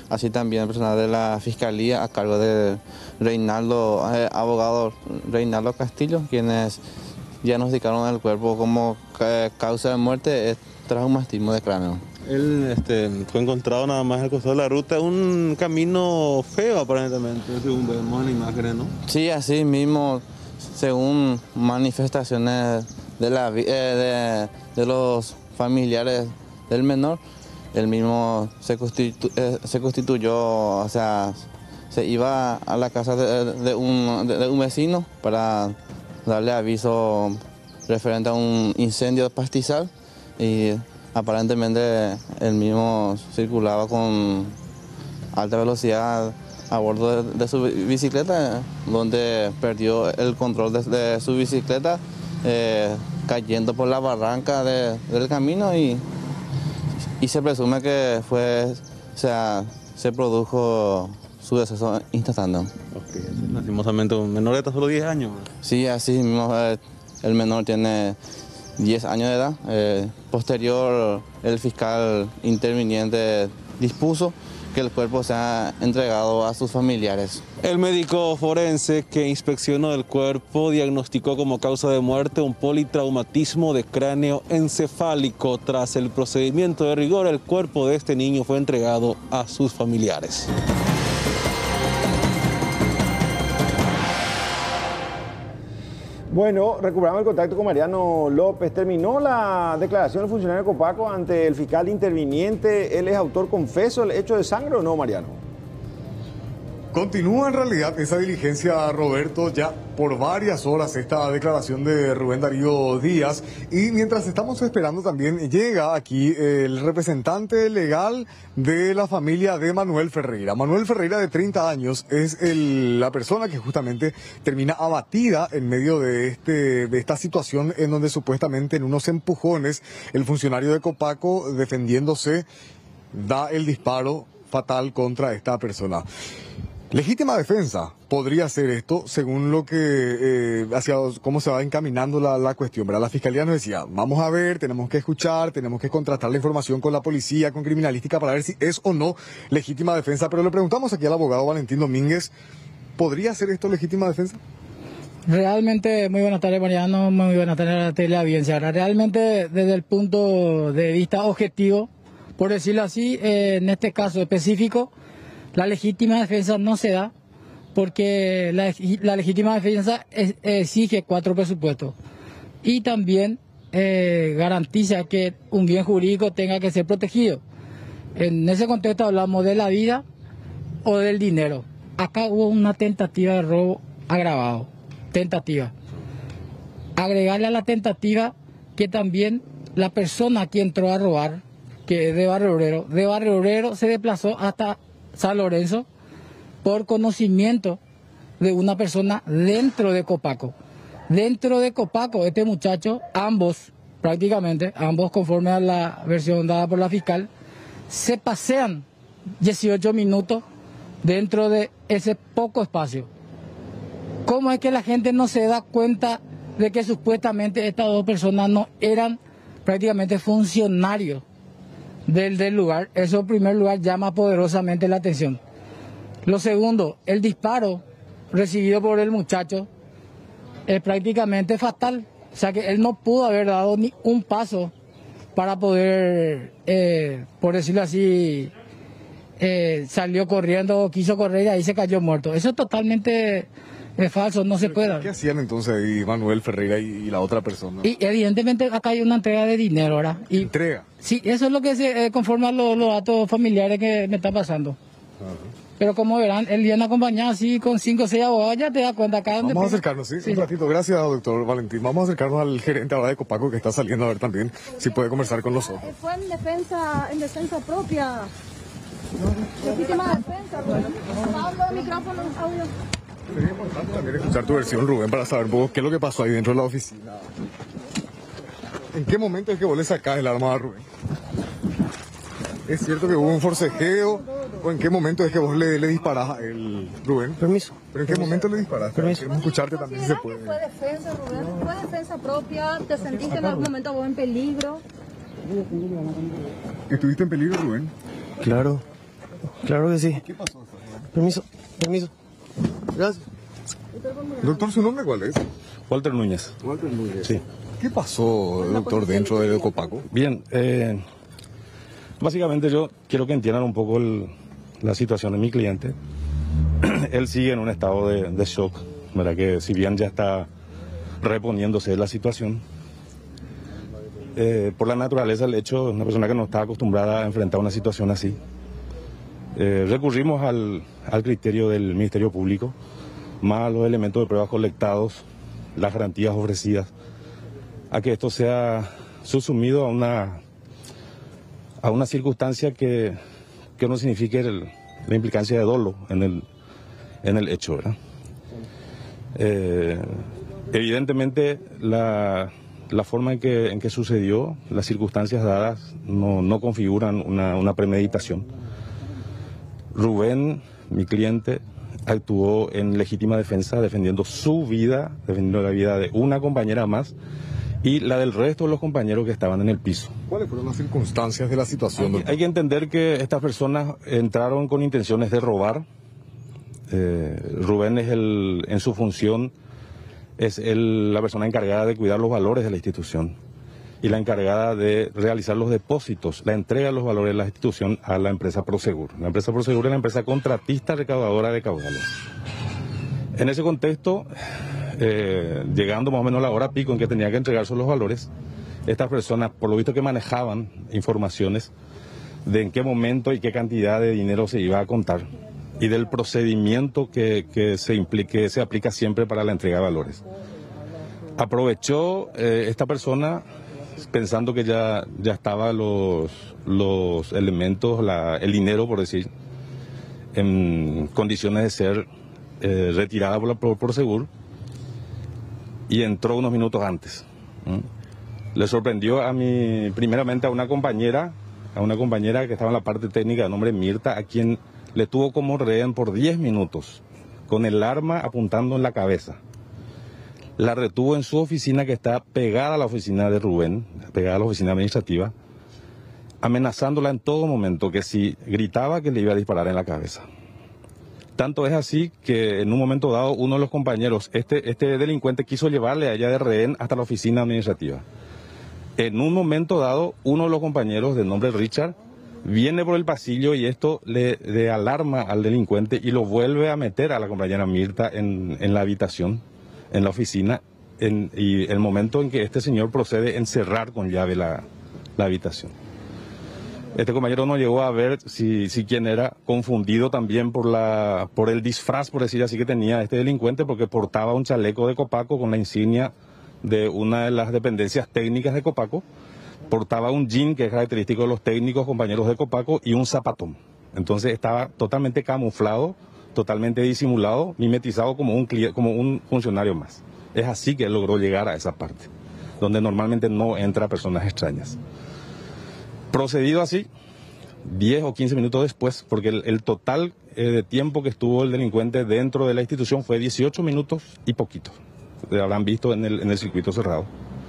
así también personal de la Fiscalía a cargo de Reinaldo, eh, abogado Reinaldo Castillo, quienes diagnosticaron el cuerpo como eh, causa de muerte es traumatismo de cráneo. Él este, fue encontrado nada más al costado de la ruta, un camino feo aparentemente, según vemos en imágenes, ¿no? Sí, así mismo, según manifestaciones de, la, eh, de, de los familiares del menor, él mismo se, constitu, eh, se constituyó, o sea, se iba a la casa de, de, un, de, de un vecino para darle aviso referente a un incendio de pastizal y aparentemente él mismo circulaba con alta velocidad a bordo de, de su bicicleta, donde perdió el control de, de su bicicleta, eh, cayendo por la barranca de, del camino y, y se presume que fue, o sea, se produjo su deceso instantáneo. Okay. Lastimosamente un menor de tan solo diez años. Sí, así mismo, eh, el menor tiene diez años de edad. Eh, posterior, el fiscal interviniente dispuso que el cuerpo sea entregado a sus familiares. El médico forense que inspeccionó el cuerpo diagnosticó como causa de muerte un politraumatismo de cráneo encefálico. Tras el procedimiento de rigor, el cuerpo de este niño fue entregado a sus familiares. Bueno, recuperamos el contacto con Mariano López. Terminó la declaración del funcionario de Copaco ante el fiscal interviniente. ¿Él es autor confeso del hecho de sangre o no, Mariano? Continúa en realidad esa diligencia, Roberto, ya por varias horas esta declaración de Rubén Darío Díaz, y mientras estamos esperando también llega aquí el representante legal de la familia de Manuel Ferreira. Manuel Ferreira, de treinta años, es el, la persona que justamente termina abatida en medio de, este, de esta situación en donde supuestamente en unos empujones el funcionario de Copaco, defendiéndose, da el disparo fatal contra esta persona. Legítima defensa podría ser esto, según lo que, eh, hacia cómo se va encaminando la, la cuestión, ¿verdad? La fiscalía nos decía, vamos a ver, tenemos que escuchar, tenemos que contrastar la información con la policía, con criminalística, para ver si es o no legítima defensa. Pero le preguntamos aquí al abogado Valentín Domínguez, ¿podría ser esto legítima defensa? Realmente, muy buenas tardes, Mariano, muy buenas tardes a la teleaudiencia. Realmente, desde el punto de vista objetivo, por decirlo así, eh, en este caso específico, la legítima defensa no se da porque la, la legítima defensa es, exige cuatro presupuestos y también eh, garantiza que un bien jurídico tenga que ser protegido. En ese contexto hablamos de la vida o del dinero. Acá hubo una tentativa de robo agravado, tentativa. Agregarle a la tentativa que también la persona que entró a robar, que es de Barrio Obrero, de Barrio Obrero se desplazó hasta San Lorenzo por conocimiento de una persona dentro de Copaco. Dentro de Copaco, este muchacho, ambos, prácticamente, ambos conforme a la versión dada por la fiscal, se pasean dieciocho minutos dentro de ese poco espacio. ¿Cómo es que la gente no se da cuenta de que supuestamente estas dos personas no eran prácticamente funcionarios Del, del lugar? Eso en primer lugar llama poderosamente la atención. Lo segundo, el disparo recibido por el muchacho es prácticamente fatal. O sea que él no pudo haber dado ni un paso para poder, eh, por decirlo así, eh, salió corriendo, quiso correr y ahí se cayó muerto. Eso es totalmente es falso, no se puede. ¿Qué hacían entonces ahí Manuel Ferreira y, y la otra persona? Y evidentemente acá hay una entrega de dinero, ¿verdad? Y, ¿Entrega? Sí, eso es lo que se eh, conforma a los, los datos familiares que me están pasando. Uh-huh. Pero como verán, él viene acompañado así con cinco o seis abogados, ya te das cuenta acá donde... Vamos a acercarnos, ¿sí? sí. Un ratito. Gracias, doctor Valentín. Vamos a acercarnos al gerente ahora de Copaco que está saliendo a ver también si puede conversar con nosotros. Fue en defensa, en defensa propia. Legítima defensa, Rubén. Hablo de micrófono, audio. Sería importante también escuchar tu versión, Rubén, para saber un poco qué es lo que pasó ahí dentro de la oficina. ¿En qué momento es que vos le sacás el arma a Rubén? ¿Es cierto que hubo un forcejeo? ¿O en qué momento es que vos le, le disparás a él, Rubén? Permiso. ¿Pero en qué momento le disparás? Permiso. Queremos escucharte también si se puede. Fue defensa, Rubén. Fue defensa propia. ¿Te sentiste en algún momento vos en peligro? ¿Estuviste en peligro, Rubén? Claro. Claro que sí. ¿Qué pasó? Permiso, permiso. Gracias. Doctor, ¿su nombre cuál es? Walter Núñez. Walter Núñez. Sí. ¿Qué pasó, doctor, dentro de Copaco? Bien, eh, básicamente yo quiero que entiendan un poco el, la situación de mi cliente. Él sigue en un estado de, de shock, ¿verdad? Que si bien ya está reponiéndose de la situación, eh, por la naturaleza del hecho, una persona que no está acostumbrada a enfrentar una situación así, eh, recurrimos al, al criterio del Ministerio Público, más los elementos de pruebas colectados, las garantías ofrecidas, a que esto sea subsumido a una, a una circunstancia que, que no signifique el, la implicancia de dolo en el, en el hecho, ¿verdad? Eh, evidentemente la, la forma en que, en que sucedió, las circunstancias dadas no, no configuran una, una premeditación. Rubén, mi cliente, actuó en legítima defensa, defendiendo su vida, defendiendo la vida de una compañera más y la del resto de los compañeros que estaban en el piso. ¿Cuáles fueron las circunstancias de la situación, doctor? Hay que entender que estas personas entraron con intenciones de robar. Eh, Rubén es el, en su función, es el, la persona encargada de cuidar los valores de la institución y la encargada de realizar los depósitos, la entrega de los valores de la institución a la empresa Prosegur. La empresa Prosegur es la empresa contratista recaudadora de caudales. En ese contexto, eh, llegando más o menos a la hora pico en que tenía que entregarse los valores, estas personas, por lo visto que manejaban informaciones de en qué momento y qué cantidad de dinero se iba a contar y del procedimiento que, que, se, implique, que se aplica siempre para la entrega de valores. Aprovechó eh, esta persona pensando que ya, ya estaban los, los elementos, la, el dinero, por decir, en condiciones de ser eh, retirada por, la, por, por Prosegur, y entró unos minutos antes. ¿Mm? Le sorprendió a mi, primeramente a una compañera, a una compañera que estaba en la parte técnica de nombre Mirta, a quien le tuvo como rehén por diez minutos, con el arma apuntando en la cabeza. La retuvo en su oficina, que está pegada a la oficina de Rubén, pegada a la oficina administrativa, amenazándola en todo momento, que si gritaba que le iba a disparar en la cabeza. Tanto es así que en un momento dado uno de los compañeros, este, este delincuente quiso llevarle a ella de rehén hasta la oficina administrativa. En un momento dado, uno de los compañeros, de nombre Richard, viene por el pasillo y esto le, le alarma al delincuente y lo vuelve a meter a la compañera Mirta en, en la habitación, en la oficina, en, y el momento en que este señor procede a encerrar con llave la, la habitación. Este compañero no llegó a ver si, si quién era, confundido también por, la, por el disfraz, por decir así, que tenía este delincuente, porque portaba un chaleco de Copaco con la insignia de una de las dependencias técnicas de Copaco, portaba un jean que es característico de los técnicos compañeros de Copaco y un zapatón. Entonces estaba totalmente camuflado, totalmente disimulado, mimetizado como un, como un funcionario más. Es así que él logró llegar a esa parte, donde normalmente no entra personas extrañas. Procedido así, diez o quince minutos después, porque el, el total eh, de tiempo que estuvo el delincuente dentro de la institución fue dieciocho minutos y poquito. Lo habrán visto en el, en el circuito cerrado.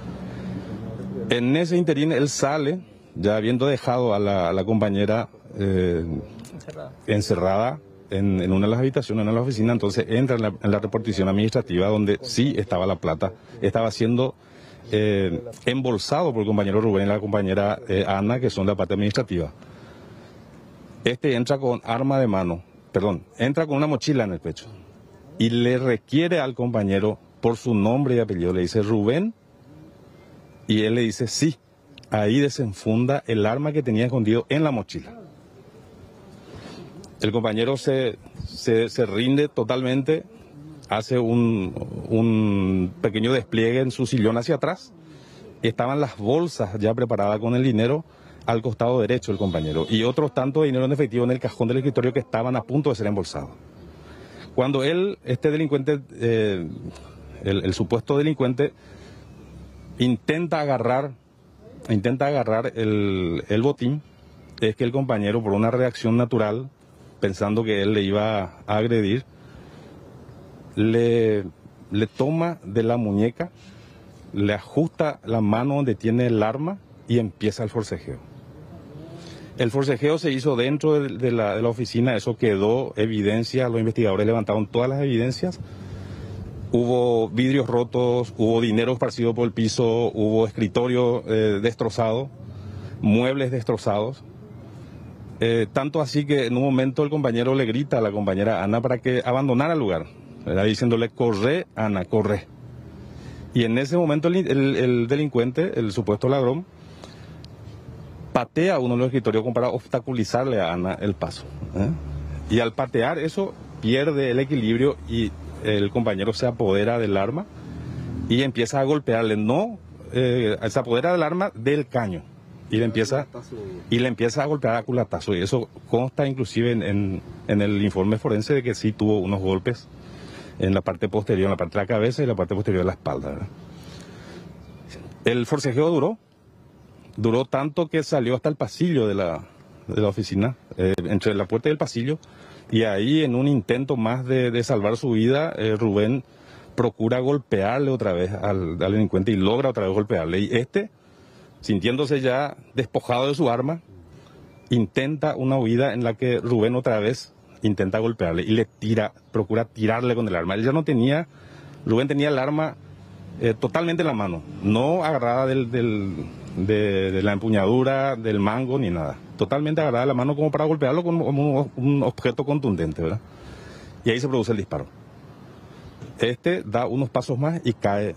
En ese interín él sale, ya habiendo dejado a la, a la compañera eh, encerrada, encerrada en, en una de las habitaciones, en una de las oficinas, entonces entra en la, en la repartición administrativa, donde sí estaba la plata, estaba siendo eh, embolsado por el compañero Rubén y la compañera eh, Ana, que son de la parte administrativa. Este entra con arma de mano, perdón, entra con una mochila en el pecho y le requiere al compañero por su nombre y apellido, le dice Rubén, y él le dice sí. Ahí desenfunda el arma que tenía escondido en la mochila. El compañero se, se, se rinde totalmente, hace un, un pequeño despliegue en su sillón hacia atrás. Estaban las bolsas ya preparadas con el dinero al costado derecho del compañero y otros tantos dinero en efectivo en el cajón del escritorio que estaban a punto de ser embolsados. Cuando él, este delincuente, eh, el, el supuesto delincuente, intenta agarrar, intenta agarrar el, el botín, es que el compañero, por una reacción natural, pensando que él le iba a agredir, le, le toma de la muñeca, le ajusta la mano donde tiene el arma y empieza el forcejeo. El forcejeo se hizo dentro de, de, la, de la oficina, eso quedó evidencia, los investigadores levantaron todas las evidencias. Hubo vidrios rotos, hubo dinero esparcido por el piso, hubo escritorio eh, destrozado, muebles destrozados. Eh, tanto así que en un momento el compañero le grita a la compañera Ana para que abandonara el lugar, ¿verdad? Diciéndole, corre, Ana, corre. Y en ese momento el, el, el delincuente, el supuesto ladrón, patea uno de los escritorios como para obstaculizarle a Ana el paso, ¿eh? Y al patear eso pierde el equilibrio y el compañero se apodera del arma y empieza a golpearle, no, eh, se apodera del arma del caño. Y le empieza y le empieza a golpear a culatazo. Y eso consta inclusive en, en, en el informe forense de que sí tuvo unos golpes en la parte posterior, en la parte de la cabeza y la parte posterior de la espalda, ¿verdad? El forcejeo duró, duró tanto que salió hasta el pasillo de la, de la oficina, eh, entre la puerta y el pasillo. Y ahí, en un intento más de, de salvar su vida, eh, Rubén procura golpearle otra vez al, al delincuente y logra otra vez golpearle. Y este, sintiéndose ya despojado de su arma, intenta una huida en la que Rubén otra vez intenta golpearle y le tira, procura tirarle con el arma. Él ya no tenía, Rubén tenía el arma eh, totalmente en la mano, no agarrada del, del, de, de la empuñadura, del mango ni nada. Totalmente agarrada de la mano como para golpearlo como un, un objeto contundente, ¿verdad? Y ahí se produce el disparo. Este da unos pasos más y cae,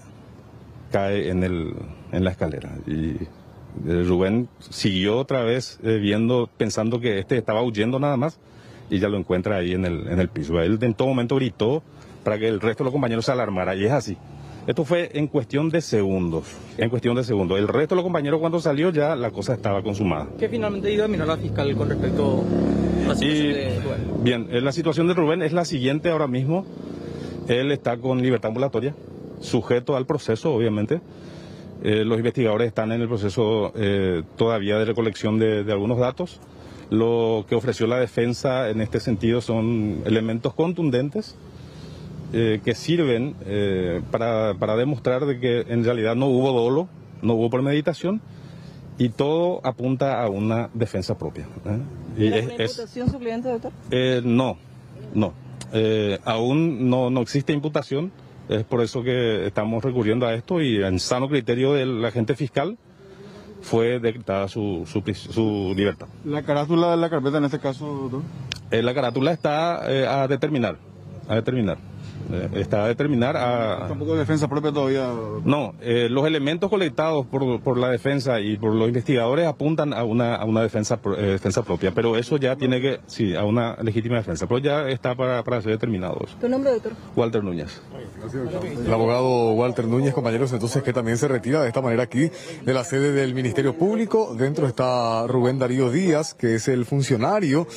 cae en, el, en la escalera. Y Rubén siguió otra vez eh, viendo, pensando que este estaba huyendo nada más, y ya lo encuentra ahí en el, en el piso. Él en todo momento gritó para que el resto de los compañeros se alarmara, y es así. Esto fue en cuestión de segundos, en cuestión de segundos. El resto de los compañeros cuando salió ya la cosa estaba consumada. ¿Qué finalmente dictaminó la fiscal con respecto a la situación de Rubén? Bien, la situación de Rubén es la siguiente ahora mismo. Él está con libertad ambulatoria, sujeto al proceso, obviamente. Eh, los investigadores están en el proceso eh, todavía de recolección de, de algunos datos. Lo que ofreció la defensa en este sentido son elementos contundentes eh, que sirven eh, para, para demostrar de que en realidad no hubo dolo, no hubo premeditación, y todo apunta a una defensa propia. ¿eh? Y ¿La es, imputación, su cliente, doctor? Eh, no, no. Eh, aún no, no existe imputación, es por eso que estamos recurriendo a esto, y en sano criterio del agente fiscal fue decretada su, su, su libertad. ¿La carátula de la carpeta en este caso, doctor? Eh, la carátula está eh, a determinar, a determinar. Eh, está a determinar a... ¿Tampoco de defensa propia todavía? No, eh, los elementos colectados por, por la defensa y por los investigadores apuntan a una, a una defensa, eh, defensa propia, pero eso ya tiene que, sí, a una legítima defensa, pero ya está para, para ser determinado eso. ¿Tu nombre, doctor? Walter Núñez. El abogado Walter Núñez, compañeros, entonces que también se retira de esta manera aquí de la sede del Ministerio Público. Dentro está Rubén Darío Díaz, que es el funcionario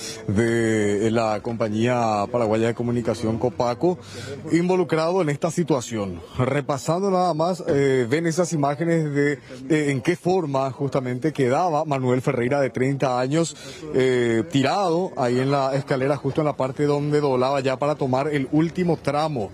de la compañía paraguaya de comunicación Copaco, involucrado en esta situación. Repasando nada más, eh, ven esas imágenes de eh, en qué forma justamente quedaba Manuel Ferreira, de treinta años, eh, tirado ahí en la escalera, justo en la parte donde doblaba ya para tomar el último tramo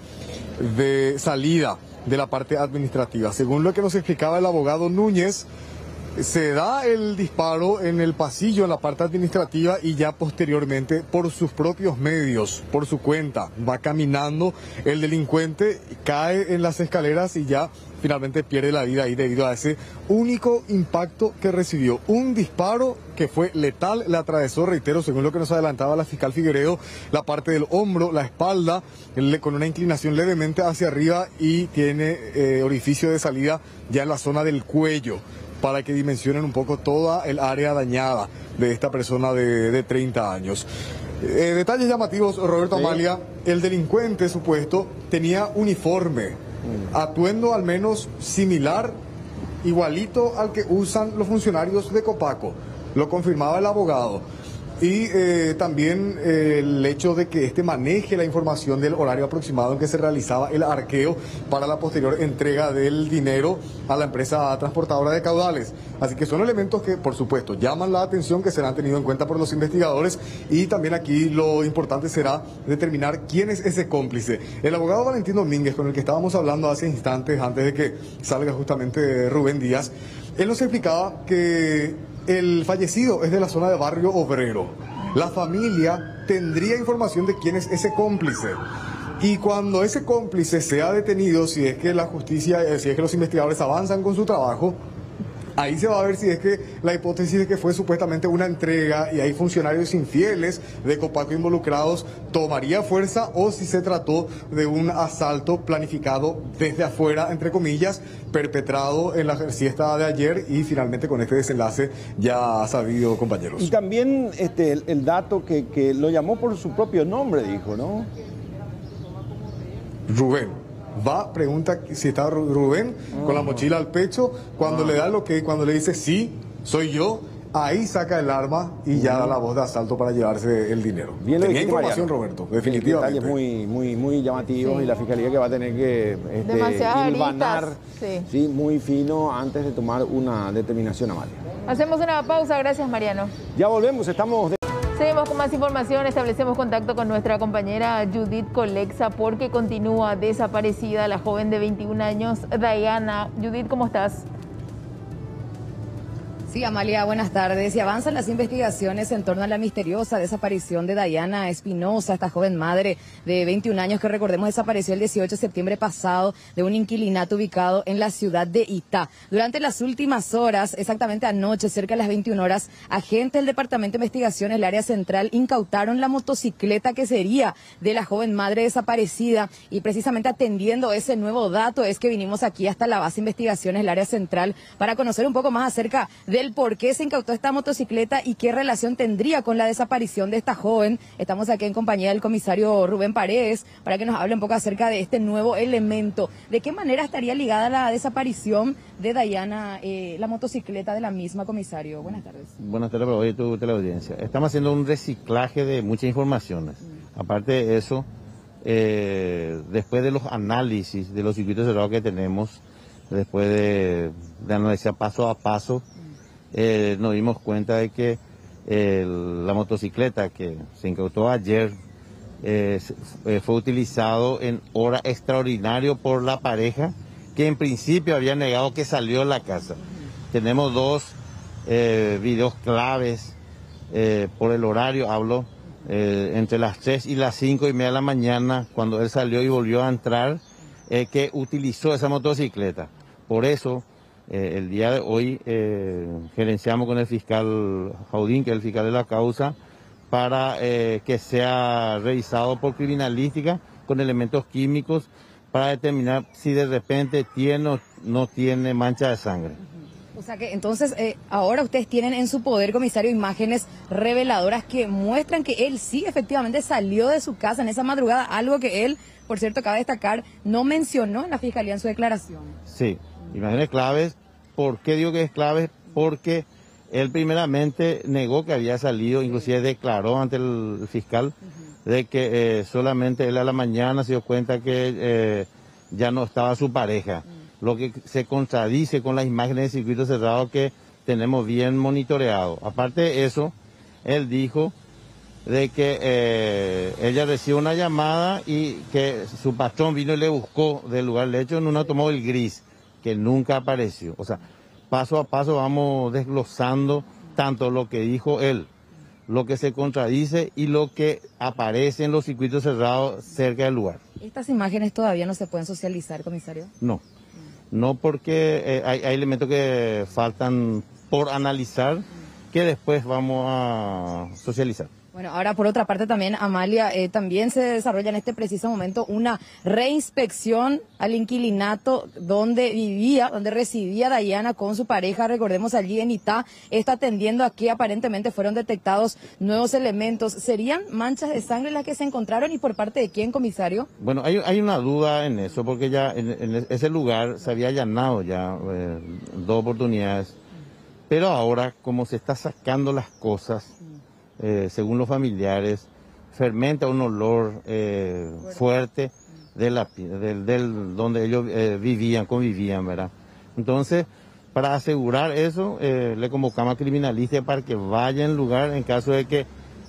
de salida de la parte administrativa. Según lo que nos explicaba el abogado Núñez, se da el disparo en el pasillo, en la parte administrativa, y ya posteriormente, por sus propios medios, por su cuenta, va caminando el delincuente, cae en las escaleras y ya finalmente pierde la vida ahí debido a ese único impacto que recibió. Un disparo que fue letal, le atravesó, reitero, según lo que nos adelantaba la fiscal Figueredo, la parte del hombro, la espalda, con una inclinación levemente hacia arriba, y tiene eh, orificio de salida ya en la zona del cuello, para que dimensionen un poco toda el área dañada de esta persona de, de treinta años. Eh, detalles llamativos, Roberto, sí. Amalia, el delincuente supuesto tenía uniforme, mm. atuendo al menos similar, igualito al que usan los funcionarios de Copaco, lo confirmaba el abogado. Y eh, también eh, el hecho de que este maneje la información del horario aproximado en que se realizaba el arqueo para la posterior entrega del dinero a la empresa transportadora de caudales. Así que son elementos que, por supuesto, llaman la atención, que serán tenidos en cuenta por los investigadores, y también aquí lo importante será determinar quién es ese cómplice. El abogado Valentín Domínguez, con el que estábamos hablando hace instantes, antes de que salga justamente Rubén Díaz, él nos explicaba que El fallecido es de la zona de Barrio Obrero. La familia tendría información de quién es ese cómplice. Y cuando ese cómplice sea detenido, si es que la justicia, si es que los investigadores avanzan con su trabajo, ahí se va a ver si es que la hipótesis de que fue supuestamente una entrega y hay funcionarios infieles de Copaco involucrados tomaría fuerza, o si se trató de un asalto planificado desde afuera, entre comillas, perpetrado en la siesta de ayer y finalmente con este desenlace ya sabido, compañeros. Y también este, el, el dato que, que lo llamó por su propio nombre, dijo, ¿no? Rubén. Va, pregunta si está Rubén oh. con la mochila al pecho. Cuando oh. le da lo que, cuando le dice sí, soy yo, ahí saca el arma y ya da la voz de asalto para llevarse el dinero. Bien, tenía información, Mariano. Roberto, definitivamente. Detalles muy, muy, muy llamativos, sí. Y la fiscalía que va a tener que este, hilvanar, sí. Sí, muy fino antes de tomar una determinación, Amalia. Hacemos una pausa, gracias, Mariano. Ya volvemos, estamos... De... Seguimos con más información, establecemos contacto con nuestra compañera Judith Colexa porque continúa desaparecida la joven de veintiún años, Dayana. Judith, ¿cómo estás? Sí, Amalia, buenas tardes. Y avanzan las investigaciones en torno a la misteriosa desaparición de Dayana Espinosa, esta joven madre de veintiún años que, recordemos, desapareció el dieciocho de septiembre pasado de un inquilinato ubicado en la ciudad de Itá. Durante las últimas horas, exactamente anoche, cerca de las veintiuna horas, agentes del Departamento de Investigaciones, el área central, incautaron la motocicleta que sería de la joven madre desaparecida, y precisamente atendiendo ese nuevo dato es que vinimos aquí hasta la base de investigaciones, el área central, para conocer un poco más acerca de el por qué se incautó esta motocicleta y qué relación tendría con la desaparición de esta joven. Estamos aquí en compañía del comisario Rubén Paredes para que nos hable un poco acerca de este nuevo elemento. ¿De qué manera estaría ligada la desaparición de Dayana, eh, la motocicleta de la misma, comisario? Buenas tardes. Buenas tardes para hoy tu teleaudiencia. Estamos haciendo un reciclaje de muchas informaciones. Mm. Aparte de eso, eh, después de los análisis de los circuitos cerrados que tenemos, después de, de analizar paso a paso, Eh, nos dimos cuenta de que eh, la motocicleta que se incautó ayer eh, fue utilizado en hora extraordinario por la pareja, que en principio había negado que salió de la casa. Tenemos dos eh, videos claves eh, por el horario, hablo eh, entre las tres y las cinco y media de la mañana, cuando él salió y volvió a entrar, eh, que utilizó esa motocicleta. Por eso, Eh, el día de hoy eh, gerenciamos con el fiscal Jaudín, que es el fiscal de la causa, para eh, que sea revisado por criminalística con elementos químicos para determinar si de repente tiene o no tiene mancha de sangre. O sea que entonces eh, ahora ustedes tienen en su poder, comisario, imágenes reveladoras que muestran que él sí efectivamente salió de su casa en esa madrugada, algo que él, por cierto, cabe destacar, no mencionó en la fiscalía en su declaración. Sí. Imágenes claves. ¿Por qué digo que es clave? Porque él primeramente negó que había salido, inclusive declaró ante el fiscal uh-huh. de que eh, solamente él a la mañana se dio cuenta que eh, ya no estaba su pareja, uh-huh. lo que se contradice con las imágenes de circuito cerrado que tenemos bien monitoreado. Aparte de eso, él dijo de que eh, ella recibió una llamada y que su patrón vino y le buscó del lugar del hecho en un automóvil gris, que nunca apareció. O sea, paso a paso vamos desglosando tanto lo que dijo él, lo que se contradice y lo que aparece en los circuitos cerrados cerca del lugar. ¿Estas imágenes todavía no se pueden socializar, comisario? No, no porque eh, hay, hay elementos que faltan por analizar que después vamos a socializar. Bueno, ahora por otra parte también, Amalia, eh, también se desarrolla en este preciso momento una reinspección al inquilinato donde vivía, donde residía Dayana con su pareja, recordemos allí en Itá, está atendiendo a que aparentemente fueron detectados nuevos elementos. ¿Serían manchas de sangre las que se encontraron y por parte de quién, comisario? Bueno, hay, hay una duda en eso porque ya en, en ese lugar se había allanado ya eh, dos oportunidades, pero ahora como se está sacando las cosas, Eh, según los familiares, fermenta un olor eh, fuerte de la, del, del donde ellos eh, vivían, convivían, ¿verdad? Entonces, para asegurar eso, eh, le convocamos a criminalistas para que vaya al lugar en caso de que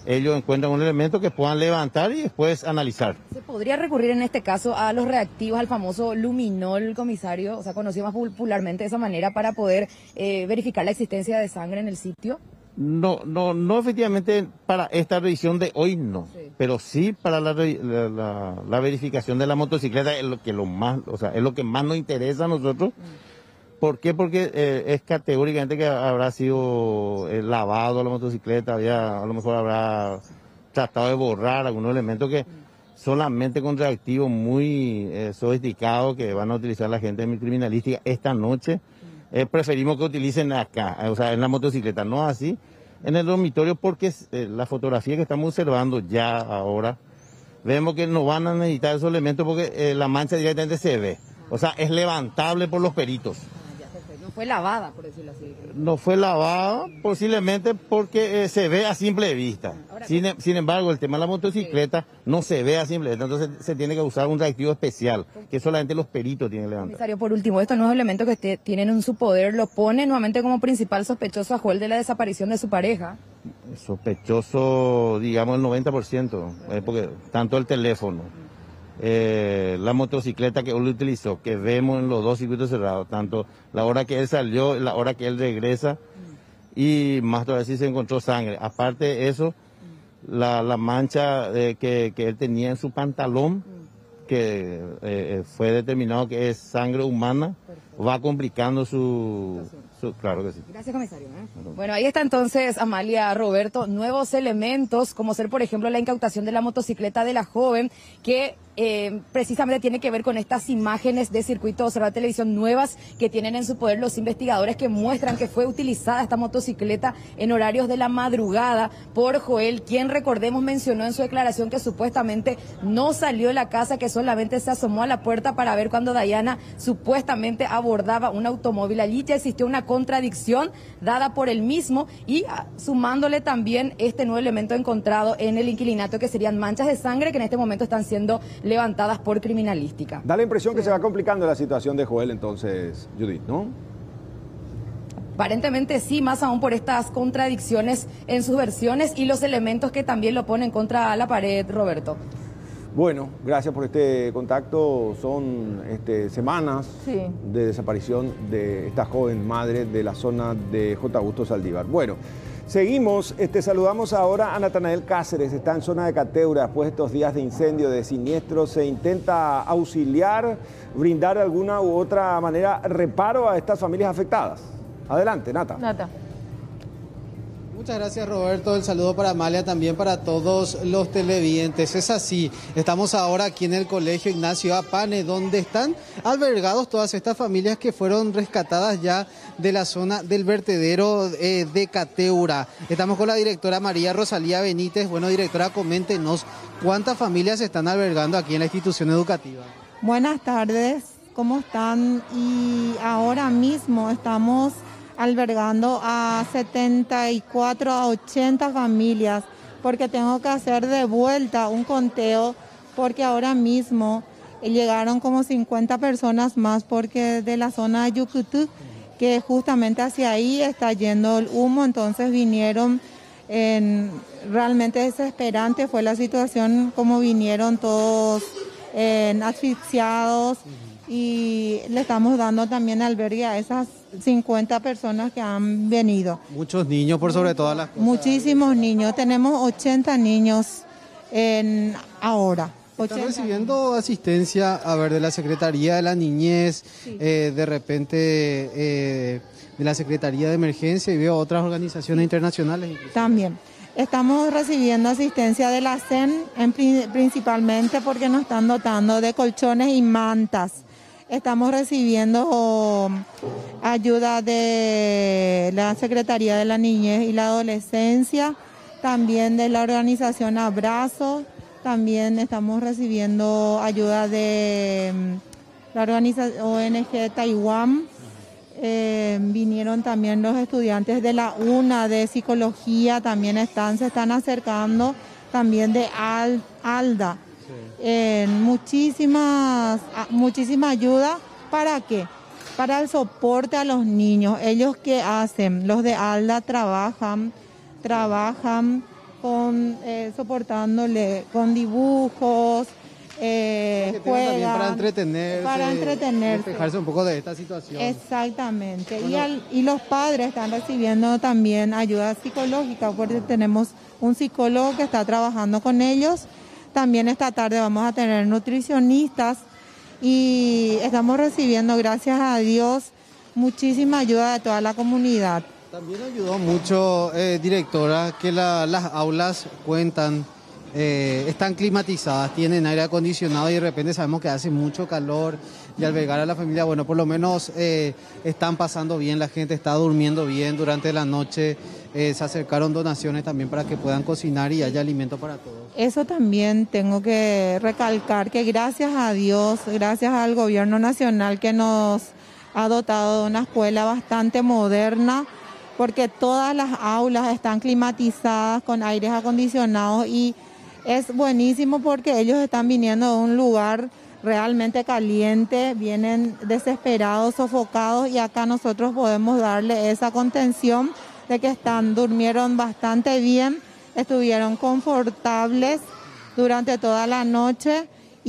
ellos encuentran un elemento que puedan levantar y después analizar. ¿Se podría recurrir en este caso a los reactivos, al famoso luminol, comisario, o sea, conocido más popularmente de esa manera, para poder eh, verificar la existencia de sangre en el sitio? No, no, no efectivamente para esta revisión de hoy no, sí. Pero sí para la, la, la, la verificación de la motocicleta es lo que lo más, o sea, es lo que más nos interesa a nosotros. Mm. ¿Por qué? Porque eh, es categóricamente que habrá sido eh, lavado la motocicleta, había, a lo mejor habrá tratado de borrar algunos elementos que mm. solamente con reactivos muy eh, sofisticados que van a utilizar la gente de mi criminalística esta noche. Eh, preferimos que utilicen acá, o sea, en la motocicleta, no así en el dormitorio, porque eh, la fotografía que estamos observando ya ahora, vemos que no van a necesitar esos elementos porque eh, la mancha directamente se ve, o sea, es levantable por los peritos. No fue lavada, por decirlo así. No fue lavada, posiblemente porque eh, se ve a simple vista. Ahora, sin, sin embargo, el tema de la motocicleta sí. no se ve a simple vista, entonces se tiene que usar un reactivo especial, que solamente los peritos tienen que levantar. Comisario, por último, estos nuevos elementos que usted tienen en su poder, ¿lo pone nuevamente como principal sospechoso a Joel de la desaparición de su pareja? Sospechoso, digamos, el noventa por ciento, eh, porque tanto el teléfono, Eh, la motocicleta que él utilizó, que vemos en los dos circuitos cerrados, tanto la hora que él salió, la hora que él regresa, y más todavía sí se encontró sangre. Aparte de eso, la, la mancha eh, que, que él tenía en su pantalón, que eh, fue determinado que es sangre humana, va complicando su... su claro que sí. Gracias, comisario. ¿eh? Bueno, ahí está entonces, Amalia, Roberto, nuevos elementos, como ser, por ejemplo, la incautación de la motocicleta de la joven, que eh, precisamente tiene que ver con estas imágenes de circuito observado de televisión nuevas que tienen en su poder los investigadores, que muestran que fue utilizada esta motocicleta en horarios de la madrugada por Joel, quien, recordemos, mencionó en su declaración que supuestamente no salió de la casa, que solamente se asomó a la puerta para ver cuando Dayana supuestamente abordaba un automóvil. Allí ya existió una contradicción dada por él mismo, y ah, sumándole también este nuevo elemento encontrado en el inquilinato, que serían manchas de sangre que en este momento están siendo levantadas por criminalística. Da la impresión sí. que se va complicando la situación de Joel entonces, Judith, ¿no? Aparentemente sí, más aún por estas contradicciones en sus versiones y los elementos que también lo ponen contra la pared, Roberto. Bueno, gracias por este contacto. Son este, semanas sí. de desaparición de esta joven madre de la zona de J. Augusto Saldívar. Bueno, seguimos. Este, saludamos ahora a Natanael Cáceres. Está en zona de Cateura. Después de estos días de incendio, de siniestro, se intenta auxiliar, brindar de alguna u otra manera reparo a estas familias afectadas. Adelante, Nata. Nata. Muchas gracias, Roberto. El saludo para Amalia, también para todos los televidentes. Es así, estamos ahora aquí en el Colegio Ignacio Apane, donde están albergados todas estas familias que fueron rescatadas ya de la zona del vertedero eh, de Cateura. Estamos con la directora María Rosalía Benítez. Bueno, directora, coméntenos cuántas familias se están albergando aquí en la institución educativa. Buenas tardes, ¿cómo están? Y ahora mismo estamos albergando a setenta y cuatro a ochenta familias, porque tengo que hacer de vuelta un conteo, porque ahora mismo llegaron como cincuenta personas más, porque de la zona de Yucutú, que justamente hacia ahí está yendo el humo, entonces vinieron, en, realmente desesperante fue la situación, como vinieron todos en, asfixiados, y le estamos dando también albergue a esas cincuenta personas que han venido. Muchos niños, por sobre todas las cosas. Muchísimos niños, tenemos ochenta niños en ahora. ¿Están recibiendo asistencia, a ver, de la Secretaría de la Niñez, sí. eh, de repente eh, de la Secretaría de Emergencia, y veo otras organizaciones internacionales? Inclusive? También. Estamos recibiendo asistencia de la C E N, en, principalmente porque nos están dotando de colchones y mantas. Estamos recibiendo ayuda de la Secretaría de la Niñez y la Adolescencia, también de la organización Abrazo, también estamos recibiendo ayuda de la organización O N G Taiwán. Eh, vinieron también los estudiantes de la UNA de psicología, también están, se están acercando, también de Al, ALDA. Eh, muchísimas, muchísima ayuda. ¿Para qué? Para el soporte a los niños. Ellos, ¿qué hacen? Los de ALDA trabajan, trabajan con, eh, soportándole con dibujos, eh, juegan. También para entretenerse. Para entretenerse. Despejarse un poco de esta situación. Exactamente. Bueno. Y, al, y los padres están recibiendo también ayuda psicológica, porque tenemos un psicólogo que está trabajando con ellos. También esta tarde vamos a tener nutricionistas y estamos recibiendo, gracias a Dios, muchísima ayuda de toda la comunidad. También ayudó mucho, eh, directora, que la, las aulas cuentan, eh, están climatizadas, tienen aire acondicionado y de repente sabemos que hace mucho calor y albergar a la familia, bueno, por lo menos eh, están pasando bien, la gente está durmiendo bien durante la noche, eh, se acercaron donaciones también para que puedan cocinar y haya alimento para todos. Eso también tengo que recalcar, que gracias a Dios, gracias al gobierno nacional que nos ha dotado de una escuela bastante moderna, porque todas las aulas están climatizadas con aires acondicionados y es buenísimo porque ellos están viniendo de un lugar realmente caliente, vienen desesperados, sofocados y acá nosotros podemos darle esa contención de que están, durmieron bastante bien, estuvieron confortables durante toda la noche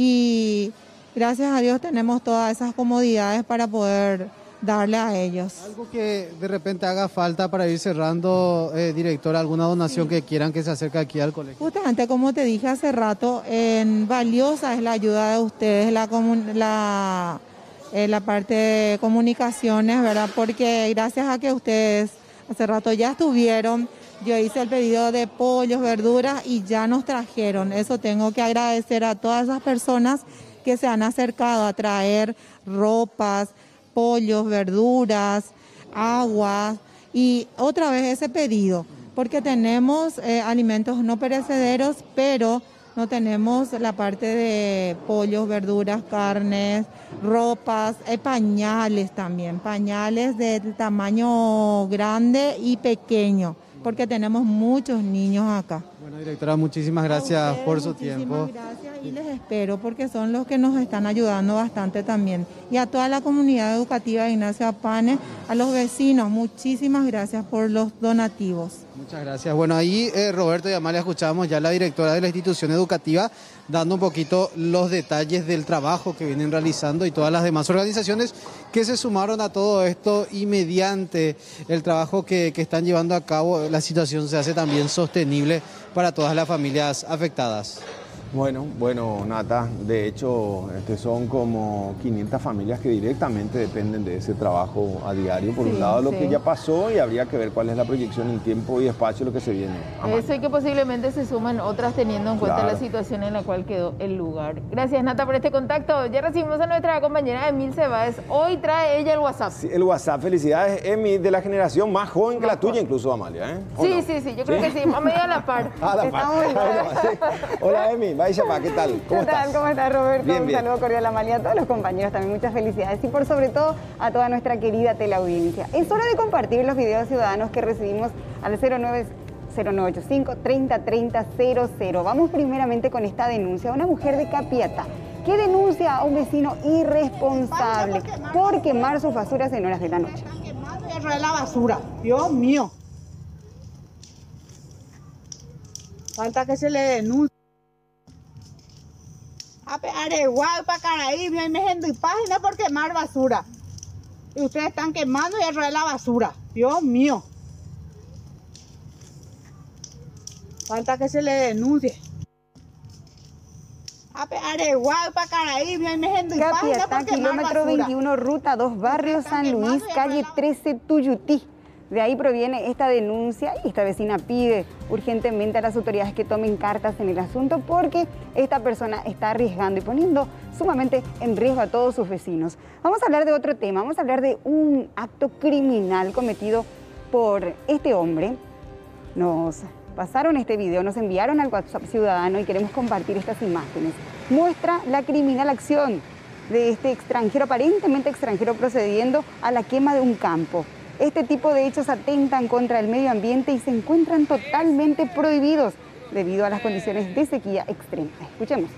y gracias a Dios tenemos todas esas comodidades para poder darle a ellos. Algo que de repente haga falta para ir cerrando, eh, directora, alguna donación sí. que quieran que se acerque aquí al colegio. Justamente como te dije hace rato, en valiosa es la ayuda de ustedes, la, la, eh, la parte de comunicaciones, ¿verdad? Porque gracias a que ustedes hace rato ya estuvieron, yo hice el pedido de pollos, verduras y ya nos trajeron. Eso tengo que agradecer a todas esas personas que se han acercado a traer ropas, pollos, verduras, agua y otra vez ese pedido, porque tenemos eh, alimentos no perecederos, pero no tenemos la parte de pollos, verduras, carnes, ropas, eh, pañales también, pañales de tamaño grande y pequeño, porque tenemos muchos niños acá. Bueno, directora, muchísimas gracias ustedes, por su muchísimas tiempo. Gracias y les espero porque son los que nos están ayudando bastante también. Y a toda la comunidad educativa de Ignacio Apane, a los vecinos, muchísimas gracias por los donativos. Muchas gracias. Bueno, ahí eh, Roberto y Amalia escuchamos ya la directora de la institución educativa dando un poquito los detalles del trabajo que vienen realizando y todas las demás organizaciones que se sumaron a todo esto y mediante el trabajo que, que están llevando a cabo la situación se hace también sostenible para todas las familias afectadas. Bueno, bueno, Nata, de hecho, este son como quinientas familias que directamente dependen de ese trabajo a diario. Por sí, un lado, lo sí. que ya pasó y habría que ver cuál es la proyección en tiempo y espacio lo que se viene. Amanda. Eso y que posiblemente se suman otras teniendo en cuenta claro. la situación en la cual quedó el lugar. Gracias, Nata, por este contacto. Ya recibimos a nuestra compañera Emil Cebáez. Hoy trae ella el WhatsApp. Sí, el WhatsApp. Felicidades, Emi, de la generación más joven que la tuya, incluso, Amalia. ¿eh? Sí, no? sí, sí, yo creo ¿Sí? que sí. Vamos a ir a la par. A la par. Sí. Hola, Emi. Vaya, ¿qué tal? ¿Cómo ¿Qué tal? estás? ¿Cómo estás, Roberto? Bien, un bien. saludo cordial a Amalia, a todos los compañeros también, muchas felicidades y por sobre todo a toda nuestra querida teleaudiencia. Es hora de compartir los videos ciudadanos que recibimos al cero nueve cero nueve ocho cinco, treinta treinta cero cero. Vamos primeramente con esta denuncia. Una mujer de Capiatá que denuncia a un vecino irresponsable por quemar sus basuras en horas de la noche. De la basura, Dios mío. Falta que se le denuncie. A Areguay, para Caraí, me metiendo y página por quemar basura. Y ustedes están quemando y arrojar la basura. Dios mío. Falta que se le denuncie. A Areguay, para Caraí, me metiendo y página por quemar basura. Kilómetro veintiuno, ruta dos, barrio San Luis, calle trece, Tuyutí. De ahí proviene esta denuncia y esta vecina pide urgentemente a las autoridades que tomen cartas en el asunto porque esta persona está arriesgando y poniendo sumamente en riesgo a todos sus vecinos. Vamos a hablar de otro tema, vamos a hablar de un acto criminal cometido por este hombre. Nos pasaron este video, nos enviaron al WhatsApp Ciudadano y queremos compartir estas imágenes. Muestra la criminal acción de este extranjero, aparentemente extranjero, procediendo a la quema de un campo. Este tipo de hechos atentan contra el medio ambiente y se encuentran totalmente prohibidos debido a las condiciones de sequía extrema. Escuchemos.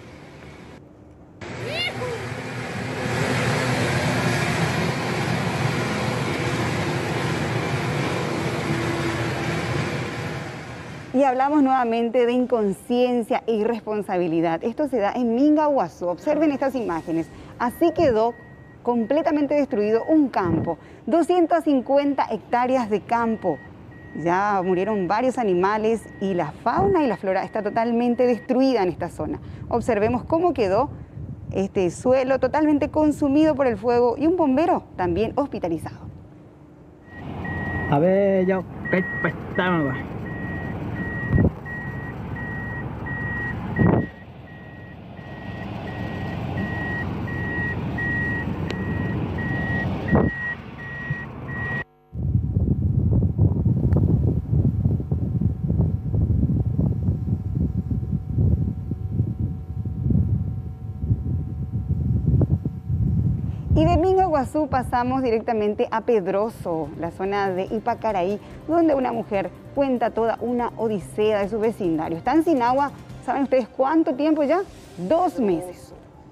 Y hablamos nuevamente de inconsciencia e irresponsabilidad. Esto se da en Mingaguazú. Observen estas imágenes. Así quedó completamente destruido un campo. doscientas cincuenta hectáreas de campo. Ya murieron varios animales y la fauna y la flora está totalmente destruida en esta zona. Observemos cómo quedó este suelo totalmente consumido por el fuego y un bombero también hospitalizado. A ver, yo, ¿qué pestamos? Y de Mingaguazú pasamos directamente a Pedroso, la zona de Ipacaraí, donde una mujer cuenta toda una odisea de su vecindario. Están sin agua, ¿saben ustedes cuánto tiempo ya? Dos meses.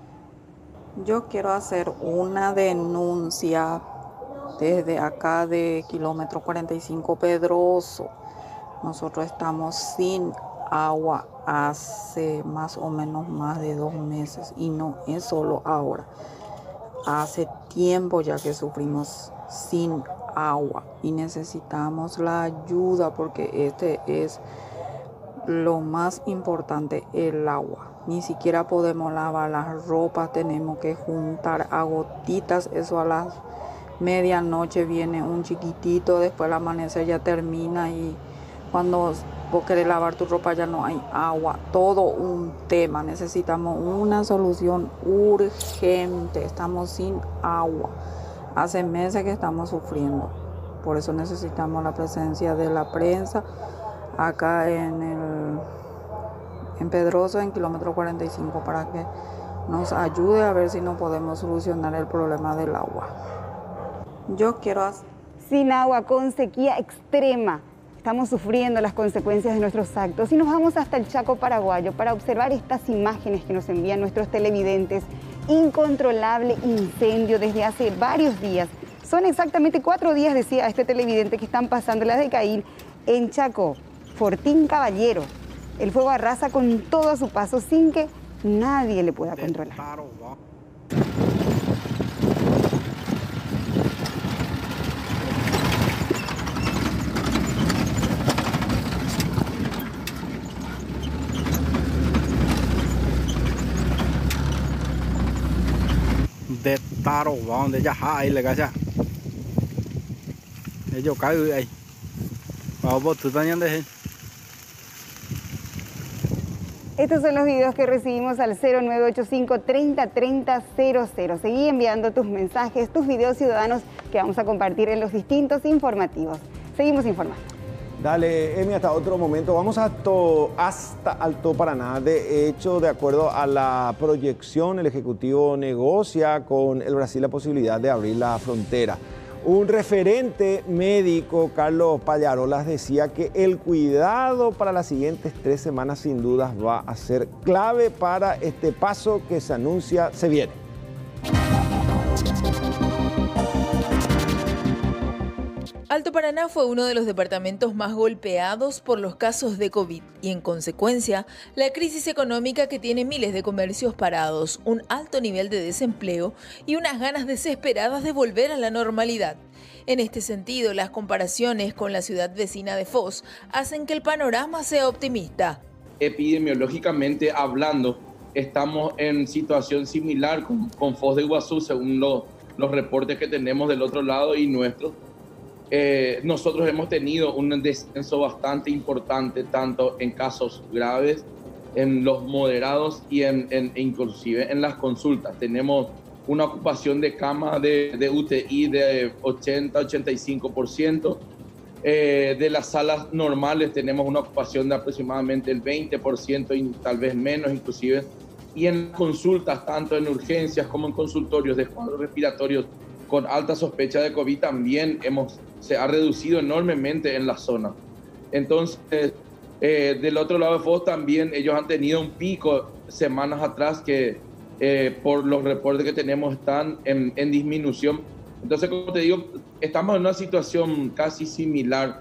Yo quiero hacer una denuncia desde acá de kilómetro cuarenta y cinco Pedroso. Nosotros estamos sin agua hace más o menos más de dos meses y no es solo ahora. Hace tiempo ya que sufrimos sin agua y necesitamos la ayuda porque este es lo más importante, el agua. Ni siquiera podemos lavar las ropas, tenemos que juntar a gotitas, eso a las medianoche viene un chiquitito, después el amanecer ya termina y cuando vos querés lavar tu ropa ya no hay agua, todo un tema, necesitamos una solución urgente, estamos sin agua, hace meses que estamos sufriendo, por eso necesitamos la presencia de la prensa acá en, el, en Pedroso, en kilómetro cuarenta y cinco, para que nos ayude a ver si no podemos solucionar el problema del agua. Yo quiero hacer... Sin agua, con sequía extrema. Estamos sufriendo las consecuencias de nuestros actos y nos vamos hasta el Chaco paraguayo para observar estas imágenes que nos envían nuestros televidentes. Incontrolable incendio desde hace varios días. Son exactamente cuatro días, decía este televidente, que están pasando las de Caín en Chaco, Fortín Caballero. El fuego arrasa con todo a su paso sin que nadie le pueda controlar. De taro vòng để cho hai là cái gì? Để cho cái gì ấy? Vào bộ thứ nhân đây. Estos son los videos que recibimos al cero nueve ocho cinco, treinta, treinta, cero cero. Seguí enviando tus mensajes, tus videos ciudadanos que vamos a compartir en los distintos informativos. Seguimos informando. Dale, Emi, hasta otro momento. Vamos hasta, hasta Alto Paraná. De hecho, de acuerdo a la proyección, el Ejecutivo negocia con el Brasil la posibilidad de abrir la frontera. Un referente médico, Carlos Pallarolas, decía que el cuidado para las siguientes tres semanas sin dudas va a ser clave para este paso que se anuncia, se viene. Alto Paraná fue uno de los departamentos más golpeados por los casos de COVID y, en consecuencia, la crisis económica que tiene miles de comercios parados, un alto nivel de desempleo y unas ganas desesperadas de volver a la normalidad. En este sentido, las comparaciones con la ciudad vecina de Foz hacen que el panorama sea optimista. Epidemiológicamente hablando, estamos en situación similar con, con Foz de Iguazú, según lo, los reportes que tenemos del otro lado y nuestros. Eh, nosotros hemos tenido un descenso bastante importante, tanto en casos graves, en los moderados y en, en, inclusive en las consultas. Tenemos una ocupación de cama de, de U T I de ochenta a ochenta y cinco por ciento. Eh, de las salas normales tenemos una ocupación de aproximadamente el veinte por ciento y tal vez menos inclusive. Y en consultas, tanto en urgencias como en consultorios de cuadros respiratorios con alta sospecha de COVID, también hemos, se ha reducido enormemente en la zona. Entonces, eh, del otro lado de Foz también ellos han tenido un pico semanas atrás que eh, por los reportes que tenemos están en, en disminución. Entonces, como te digo, estamos en una situación casi similar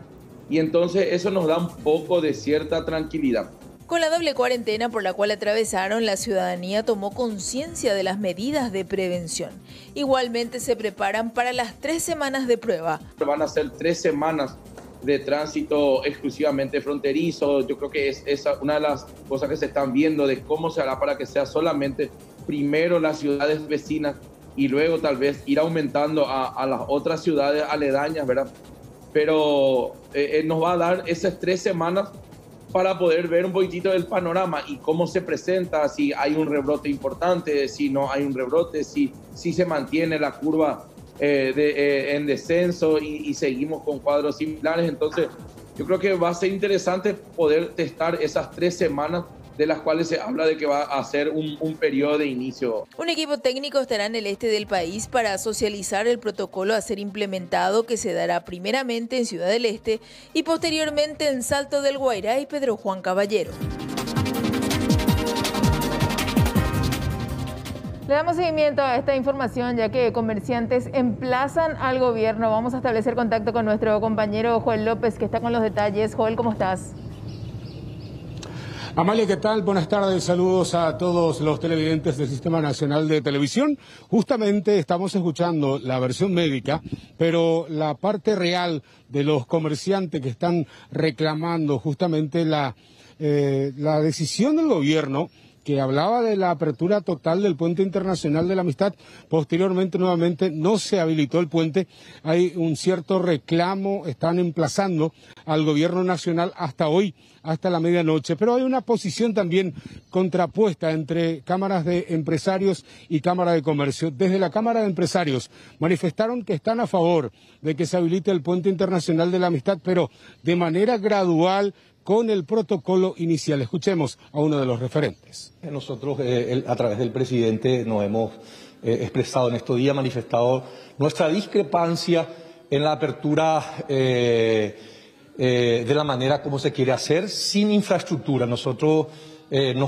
y entonces eso nos da un poco de cierta tranquilidad. Con la doble cuarentena por la cual atravesaron, la ciudadanía tomó conciencia de las medidas de prevención. Igualmente se preparan para las tres semanas de prueba. Van a ser tres semanas de tránsito exclusivamente fronterizo. Yo creo que es esa una de las cosas que se están viendo de cómo se hará para que sea solamente primero las ciudades vecinas y luego tal vez ir aumentando a, a las otras ciudades aledañas, ¿verdad? Pero eh, nos va a dar esas tres semanas para poder ver un poquitito del panorama y cómo se presenta, si hay un rebrote importante, si no hay un rebrote, si, si se mantiene la curva eh, de, eh, en descenso y, y seguimos con cuadros similares. Entonces, yo creo que va a ser interesante poder testar esas tres semanas de las cuales se habla de que va a ser un, un periodo de inicio. Un equipo técnico estará en el este del país para socializar el protocolo a ser implementado, que se dará primeramente en Ciudad del Este y posteriormente en Salto del Guairá y Pedro Juan Caballero. Le damos seguimiento a esta información ya que comerciantes emplazan al gobierno. Vamos a establecer contacto con nuestro compañero Joel López, que está con los detalles. Joel, ¿cómo estás? Amalia, ¿qué tal? Buenas tardes, saludos a todos los televidentes del Sistema Nacional de Televisión. Justamente estamos escuchando la versión médica, pero la parte real de los comerciantes que están reclamando justamente la, eh, la decisión del gobierno, que hablaba de la apertura total del puente internacional de la amistad. Posteriormente, nuevamente, no se habilitó el puente. Hay un cierto reclamo, están emplazando al gobierno nacional hasta hoy, hasta la medianoche. Pero hay una posición también contrapuesta entre cámaras de empresarios y Cámara de Comercio. Desde la Cámara de Empresarios manifestaron que están a favor de que se habilite el puente internacional de la amistad, pero de manera gradual, con el protocolo inicial. Escuchemos a uno de los referentes. Nosotros, eh, el, a través del presidente, nos hemos eh, expresado en estos días, manifestado nuestra discrepancia en la apertura eh, eh, de la manera como se quiere hacer, sin infraestructura. Nosotros eh, nos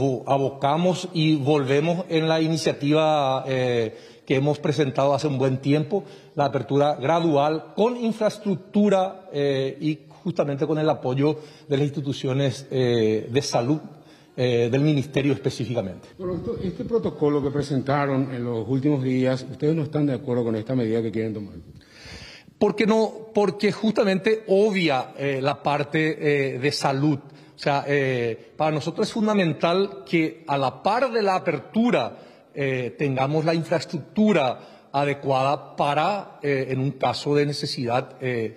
abocamos y volvemos en la iniciativa eh, que hemos presentado hace un buen tiempo, la apertura gradual con infraestructura eh, y justamente con el apoyo de las instituciones eh, de salud eh, del Ministerio específicamente. Bueno, esto, este protocolo que presentaron en los últimos días, ¿ustedes no están de acuerdo con esta medida que quieren tomar? Porque no, porque justamente obvia eh, la parte eh, de salud. O sea, eh, para nosotros es fundamental que a la par de la apertura eh, tengamos la infraestructura adecuada para, eh, en un caso de necesidad, eh,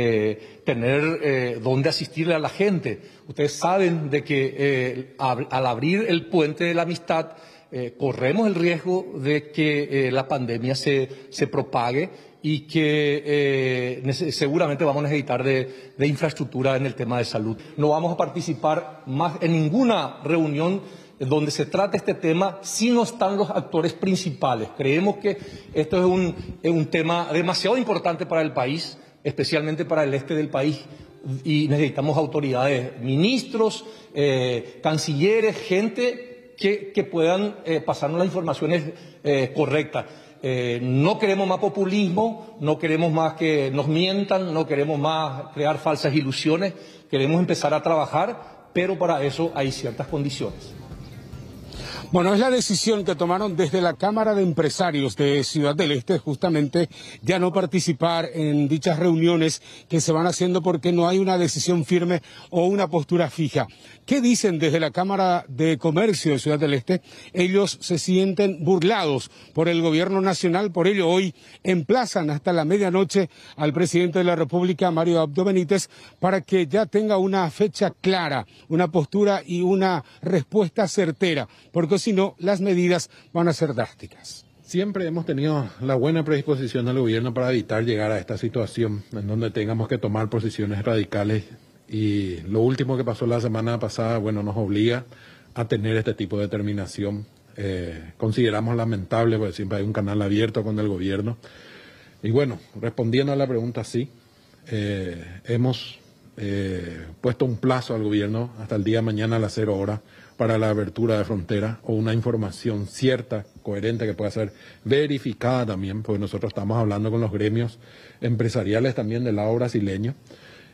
Eh, tener eh, dónde asistirle a la gente. Ustedes saben de que eh, ab al abrir el puente de la amistad eh, corremos el riesgo de que eh, la pandemia se, se propague y que eh, seguramente vamos a necesitar de, de infraestructura en el tema de salud. No vamos a participar más en ninguna reunión donde se trate este tema si no están los actores principales. Creemos que esto es un, es un tema demasiado importante para el país, especialmente para el este del país, y necesitamos autoridades, ministros, eh, cancilleres, gente que, que puedan eh, pasarnos las informaciones eh, correctas. Eh, no queremos más populismo, no queremos más que nos mientan, no queremos más crear falsas ilusiones, queremos empezar a trabajar, pero para eso hay ciertas condiciones. Bueno, es la decisión que tomaron desde la Cámara de Empresarios de Ciudad del Este, justamente ya no participar en dichas reuniones que se van haciendo porque no hay una decisión firme o una postura fija. ¿Qué dicen desde la Cámara de Comercio de Ciudad del Este? Ellos se sienten burlados por el gobierno nacional, por ello hoy emplazan hasta la medianoche al presidente de la República, Mario Abdo Benítez, para que ya tenga una fecha clara, una postura y una respuesta certera, porque si no, las medidas van a ser drásticas. Siempre hemos tenido la buena predisposición del gobierno para evitar llegar a esta situación en donde tengamos que tomar posiciones radicales, y lo último que pasó la semana pasada, bueno, nos obliga a tener este tipo de determinación. Eh, consideramos lamentable, porque siempre hay un canal abierto con el gobierno. Y bueno, respondiendo a la pregunta, sí, eh, hemos eh, puesto un plazo al gobierno hasta el día de mañana a las cero horas para la abertura de frontera, o una información cierta, coherente, que pueda ser verificada también, porque nosotros estamos hablando con los gremios empresariales también del lado brasileño,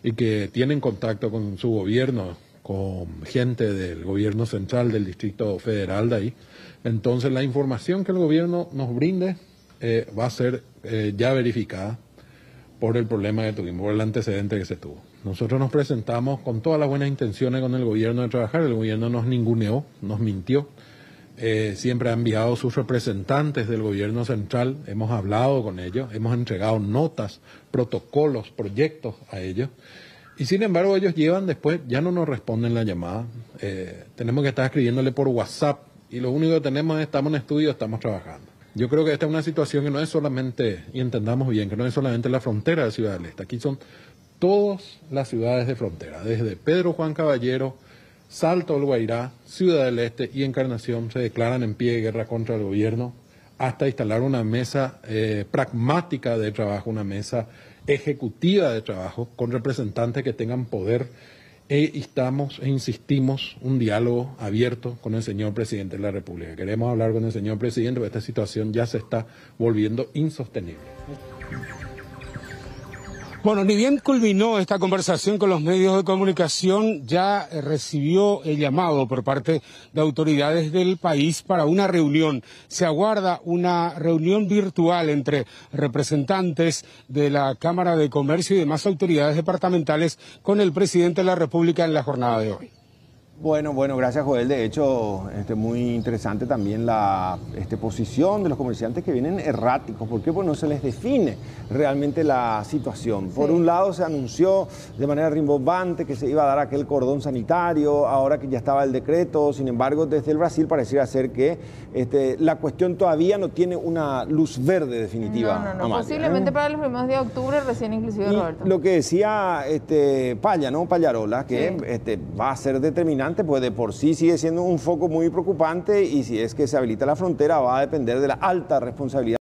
y que tienen contacto con su gobierno, con gente del gobierno central, del Distrito Federal de ahí. Entonces la información que el gobierno nos brinde eh, va a ser eh, ya verificada por el problema que tuvimos, por el antecedente que se tuvo. Nosotros nos presentamos con todas las buenas intenciones con el gobierno de trabajar, el gobierno nos ninguneó, nos mintió, eh, siempre ha enviado sus representantes del gobierno central, hemos hablado con ellos, hemos entregado notas, protocolos, proyectos a ellos, y sin embargo ellos llevan después, ya no nos responden la llamada, eh, tenemos que estar escribiéndole por WhatsApp, y lo único que tenemos es estamos en estudio, estamos trabajando. Yo creo que esta es una situación que no es solamente, y entendamos bien, que no es solamente la frontera de Ciudad del Este, aquí son todas las ciudades de frontera, desde Pedro Juan Caballero, Salto del Guairá, Ciudad del Este y Encarnación se declaran en pie de guerra contra el gobierno hasta instalar una mesa eh, pragmática de trabajo, una mesa ejecutiva de trabajo con representantes que tengan poder. E estamos e insistimos un diálogo abierto con el señor presidente de la República. Queremos hablar con el señor presidente porque esta situación ya se está volviendo insostenible. Bueno, ni bien culminó esta conversación con los medios de comunicación, ya recibió el llamado por parte de autoridades del país para una reunión. Se aguarda una reunión virtual entre representantes de la Cámara de Comercio y demás autoridades departamentales con el presidente de la República en la jornada de hoy. Bueno, bueno, gracias Joel. De hecho, este, muy interesante también la este, posición de los comerciantes que vienen erráticos. ¿Por qué? Pues no se les define realmente la situación. Por sí. un lado se anunció de manera rimbombante que se iba a dar aquel cordón sanitario, ahora que ya estaba el decreto. Sin embargo, desde el Brasil pareciera ser que este, la cuestión todavía no tiene una luz verde definitiva. No, no, no. Amalia, Posiblemente ¿eh? para los primeros días de octubre recién inclusive, y Roberto. Lo que decía este, Paya, ¿no? Pallarola, que Sí. este, va a ser determinante, pues de por sí sigue siendo un foco muy preocupante y si es que se habilita la frontera va a depender de la alta responsabilidad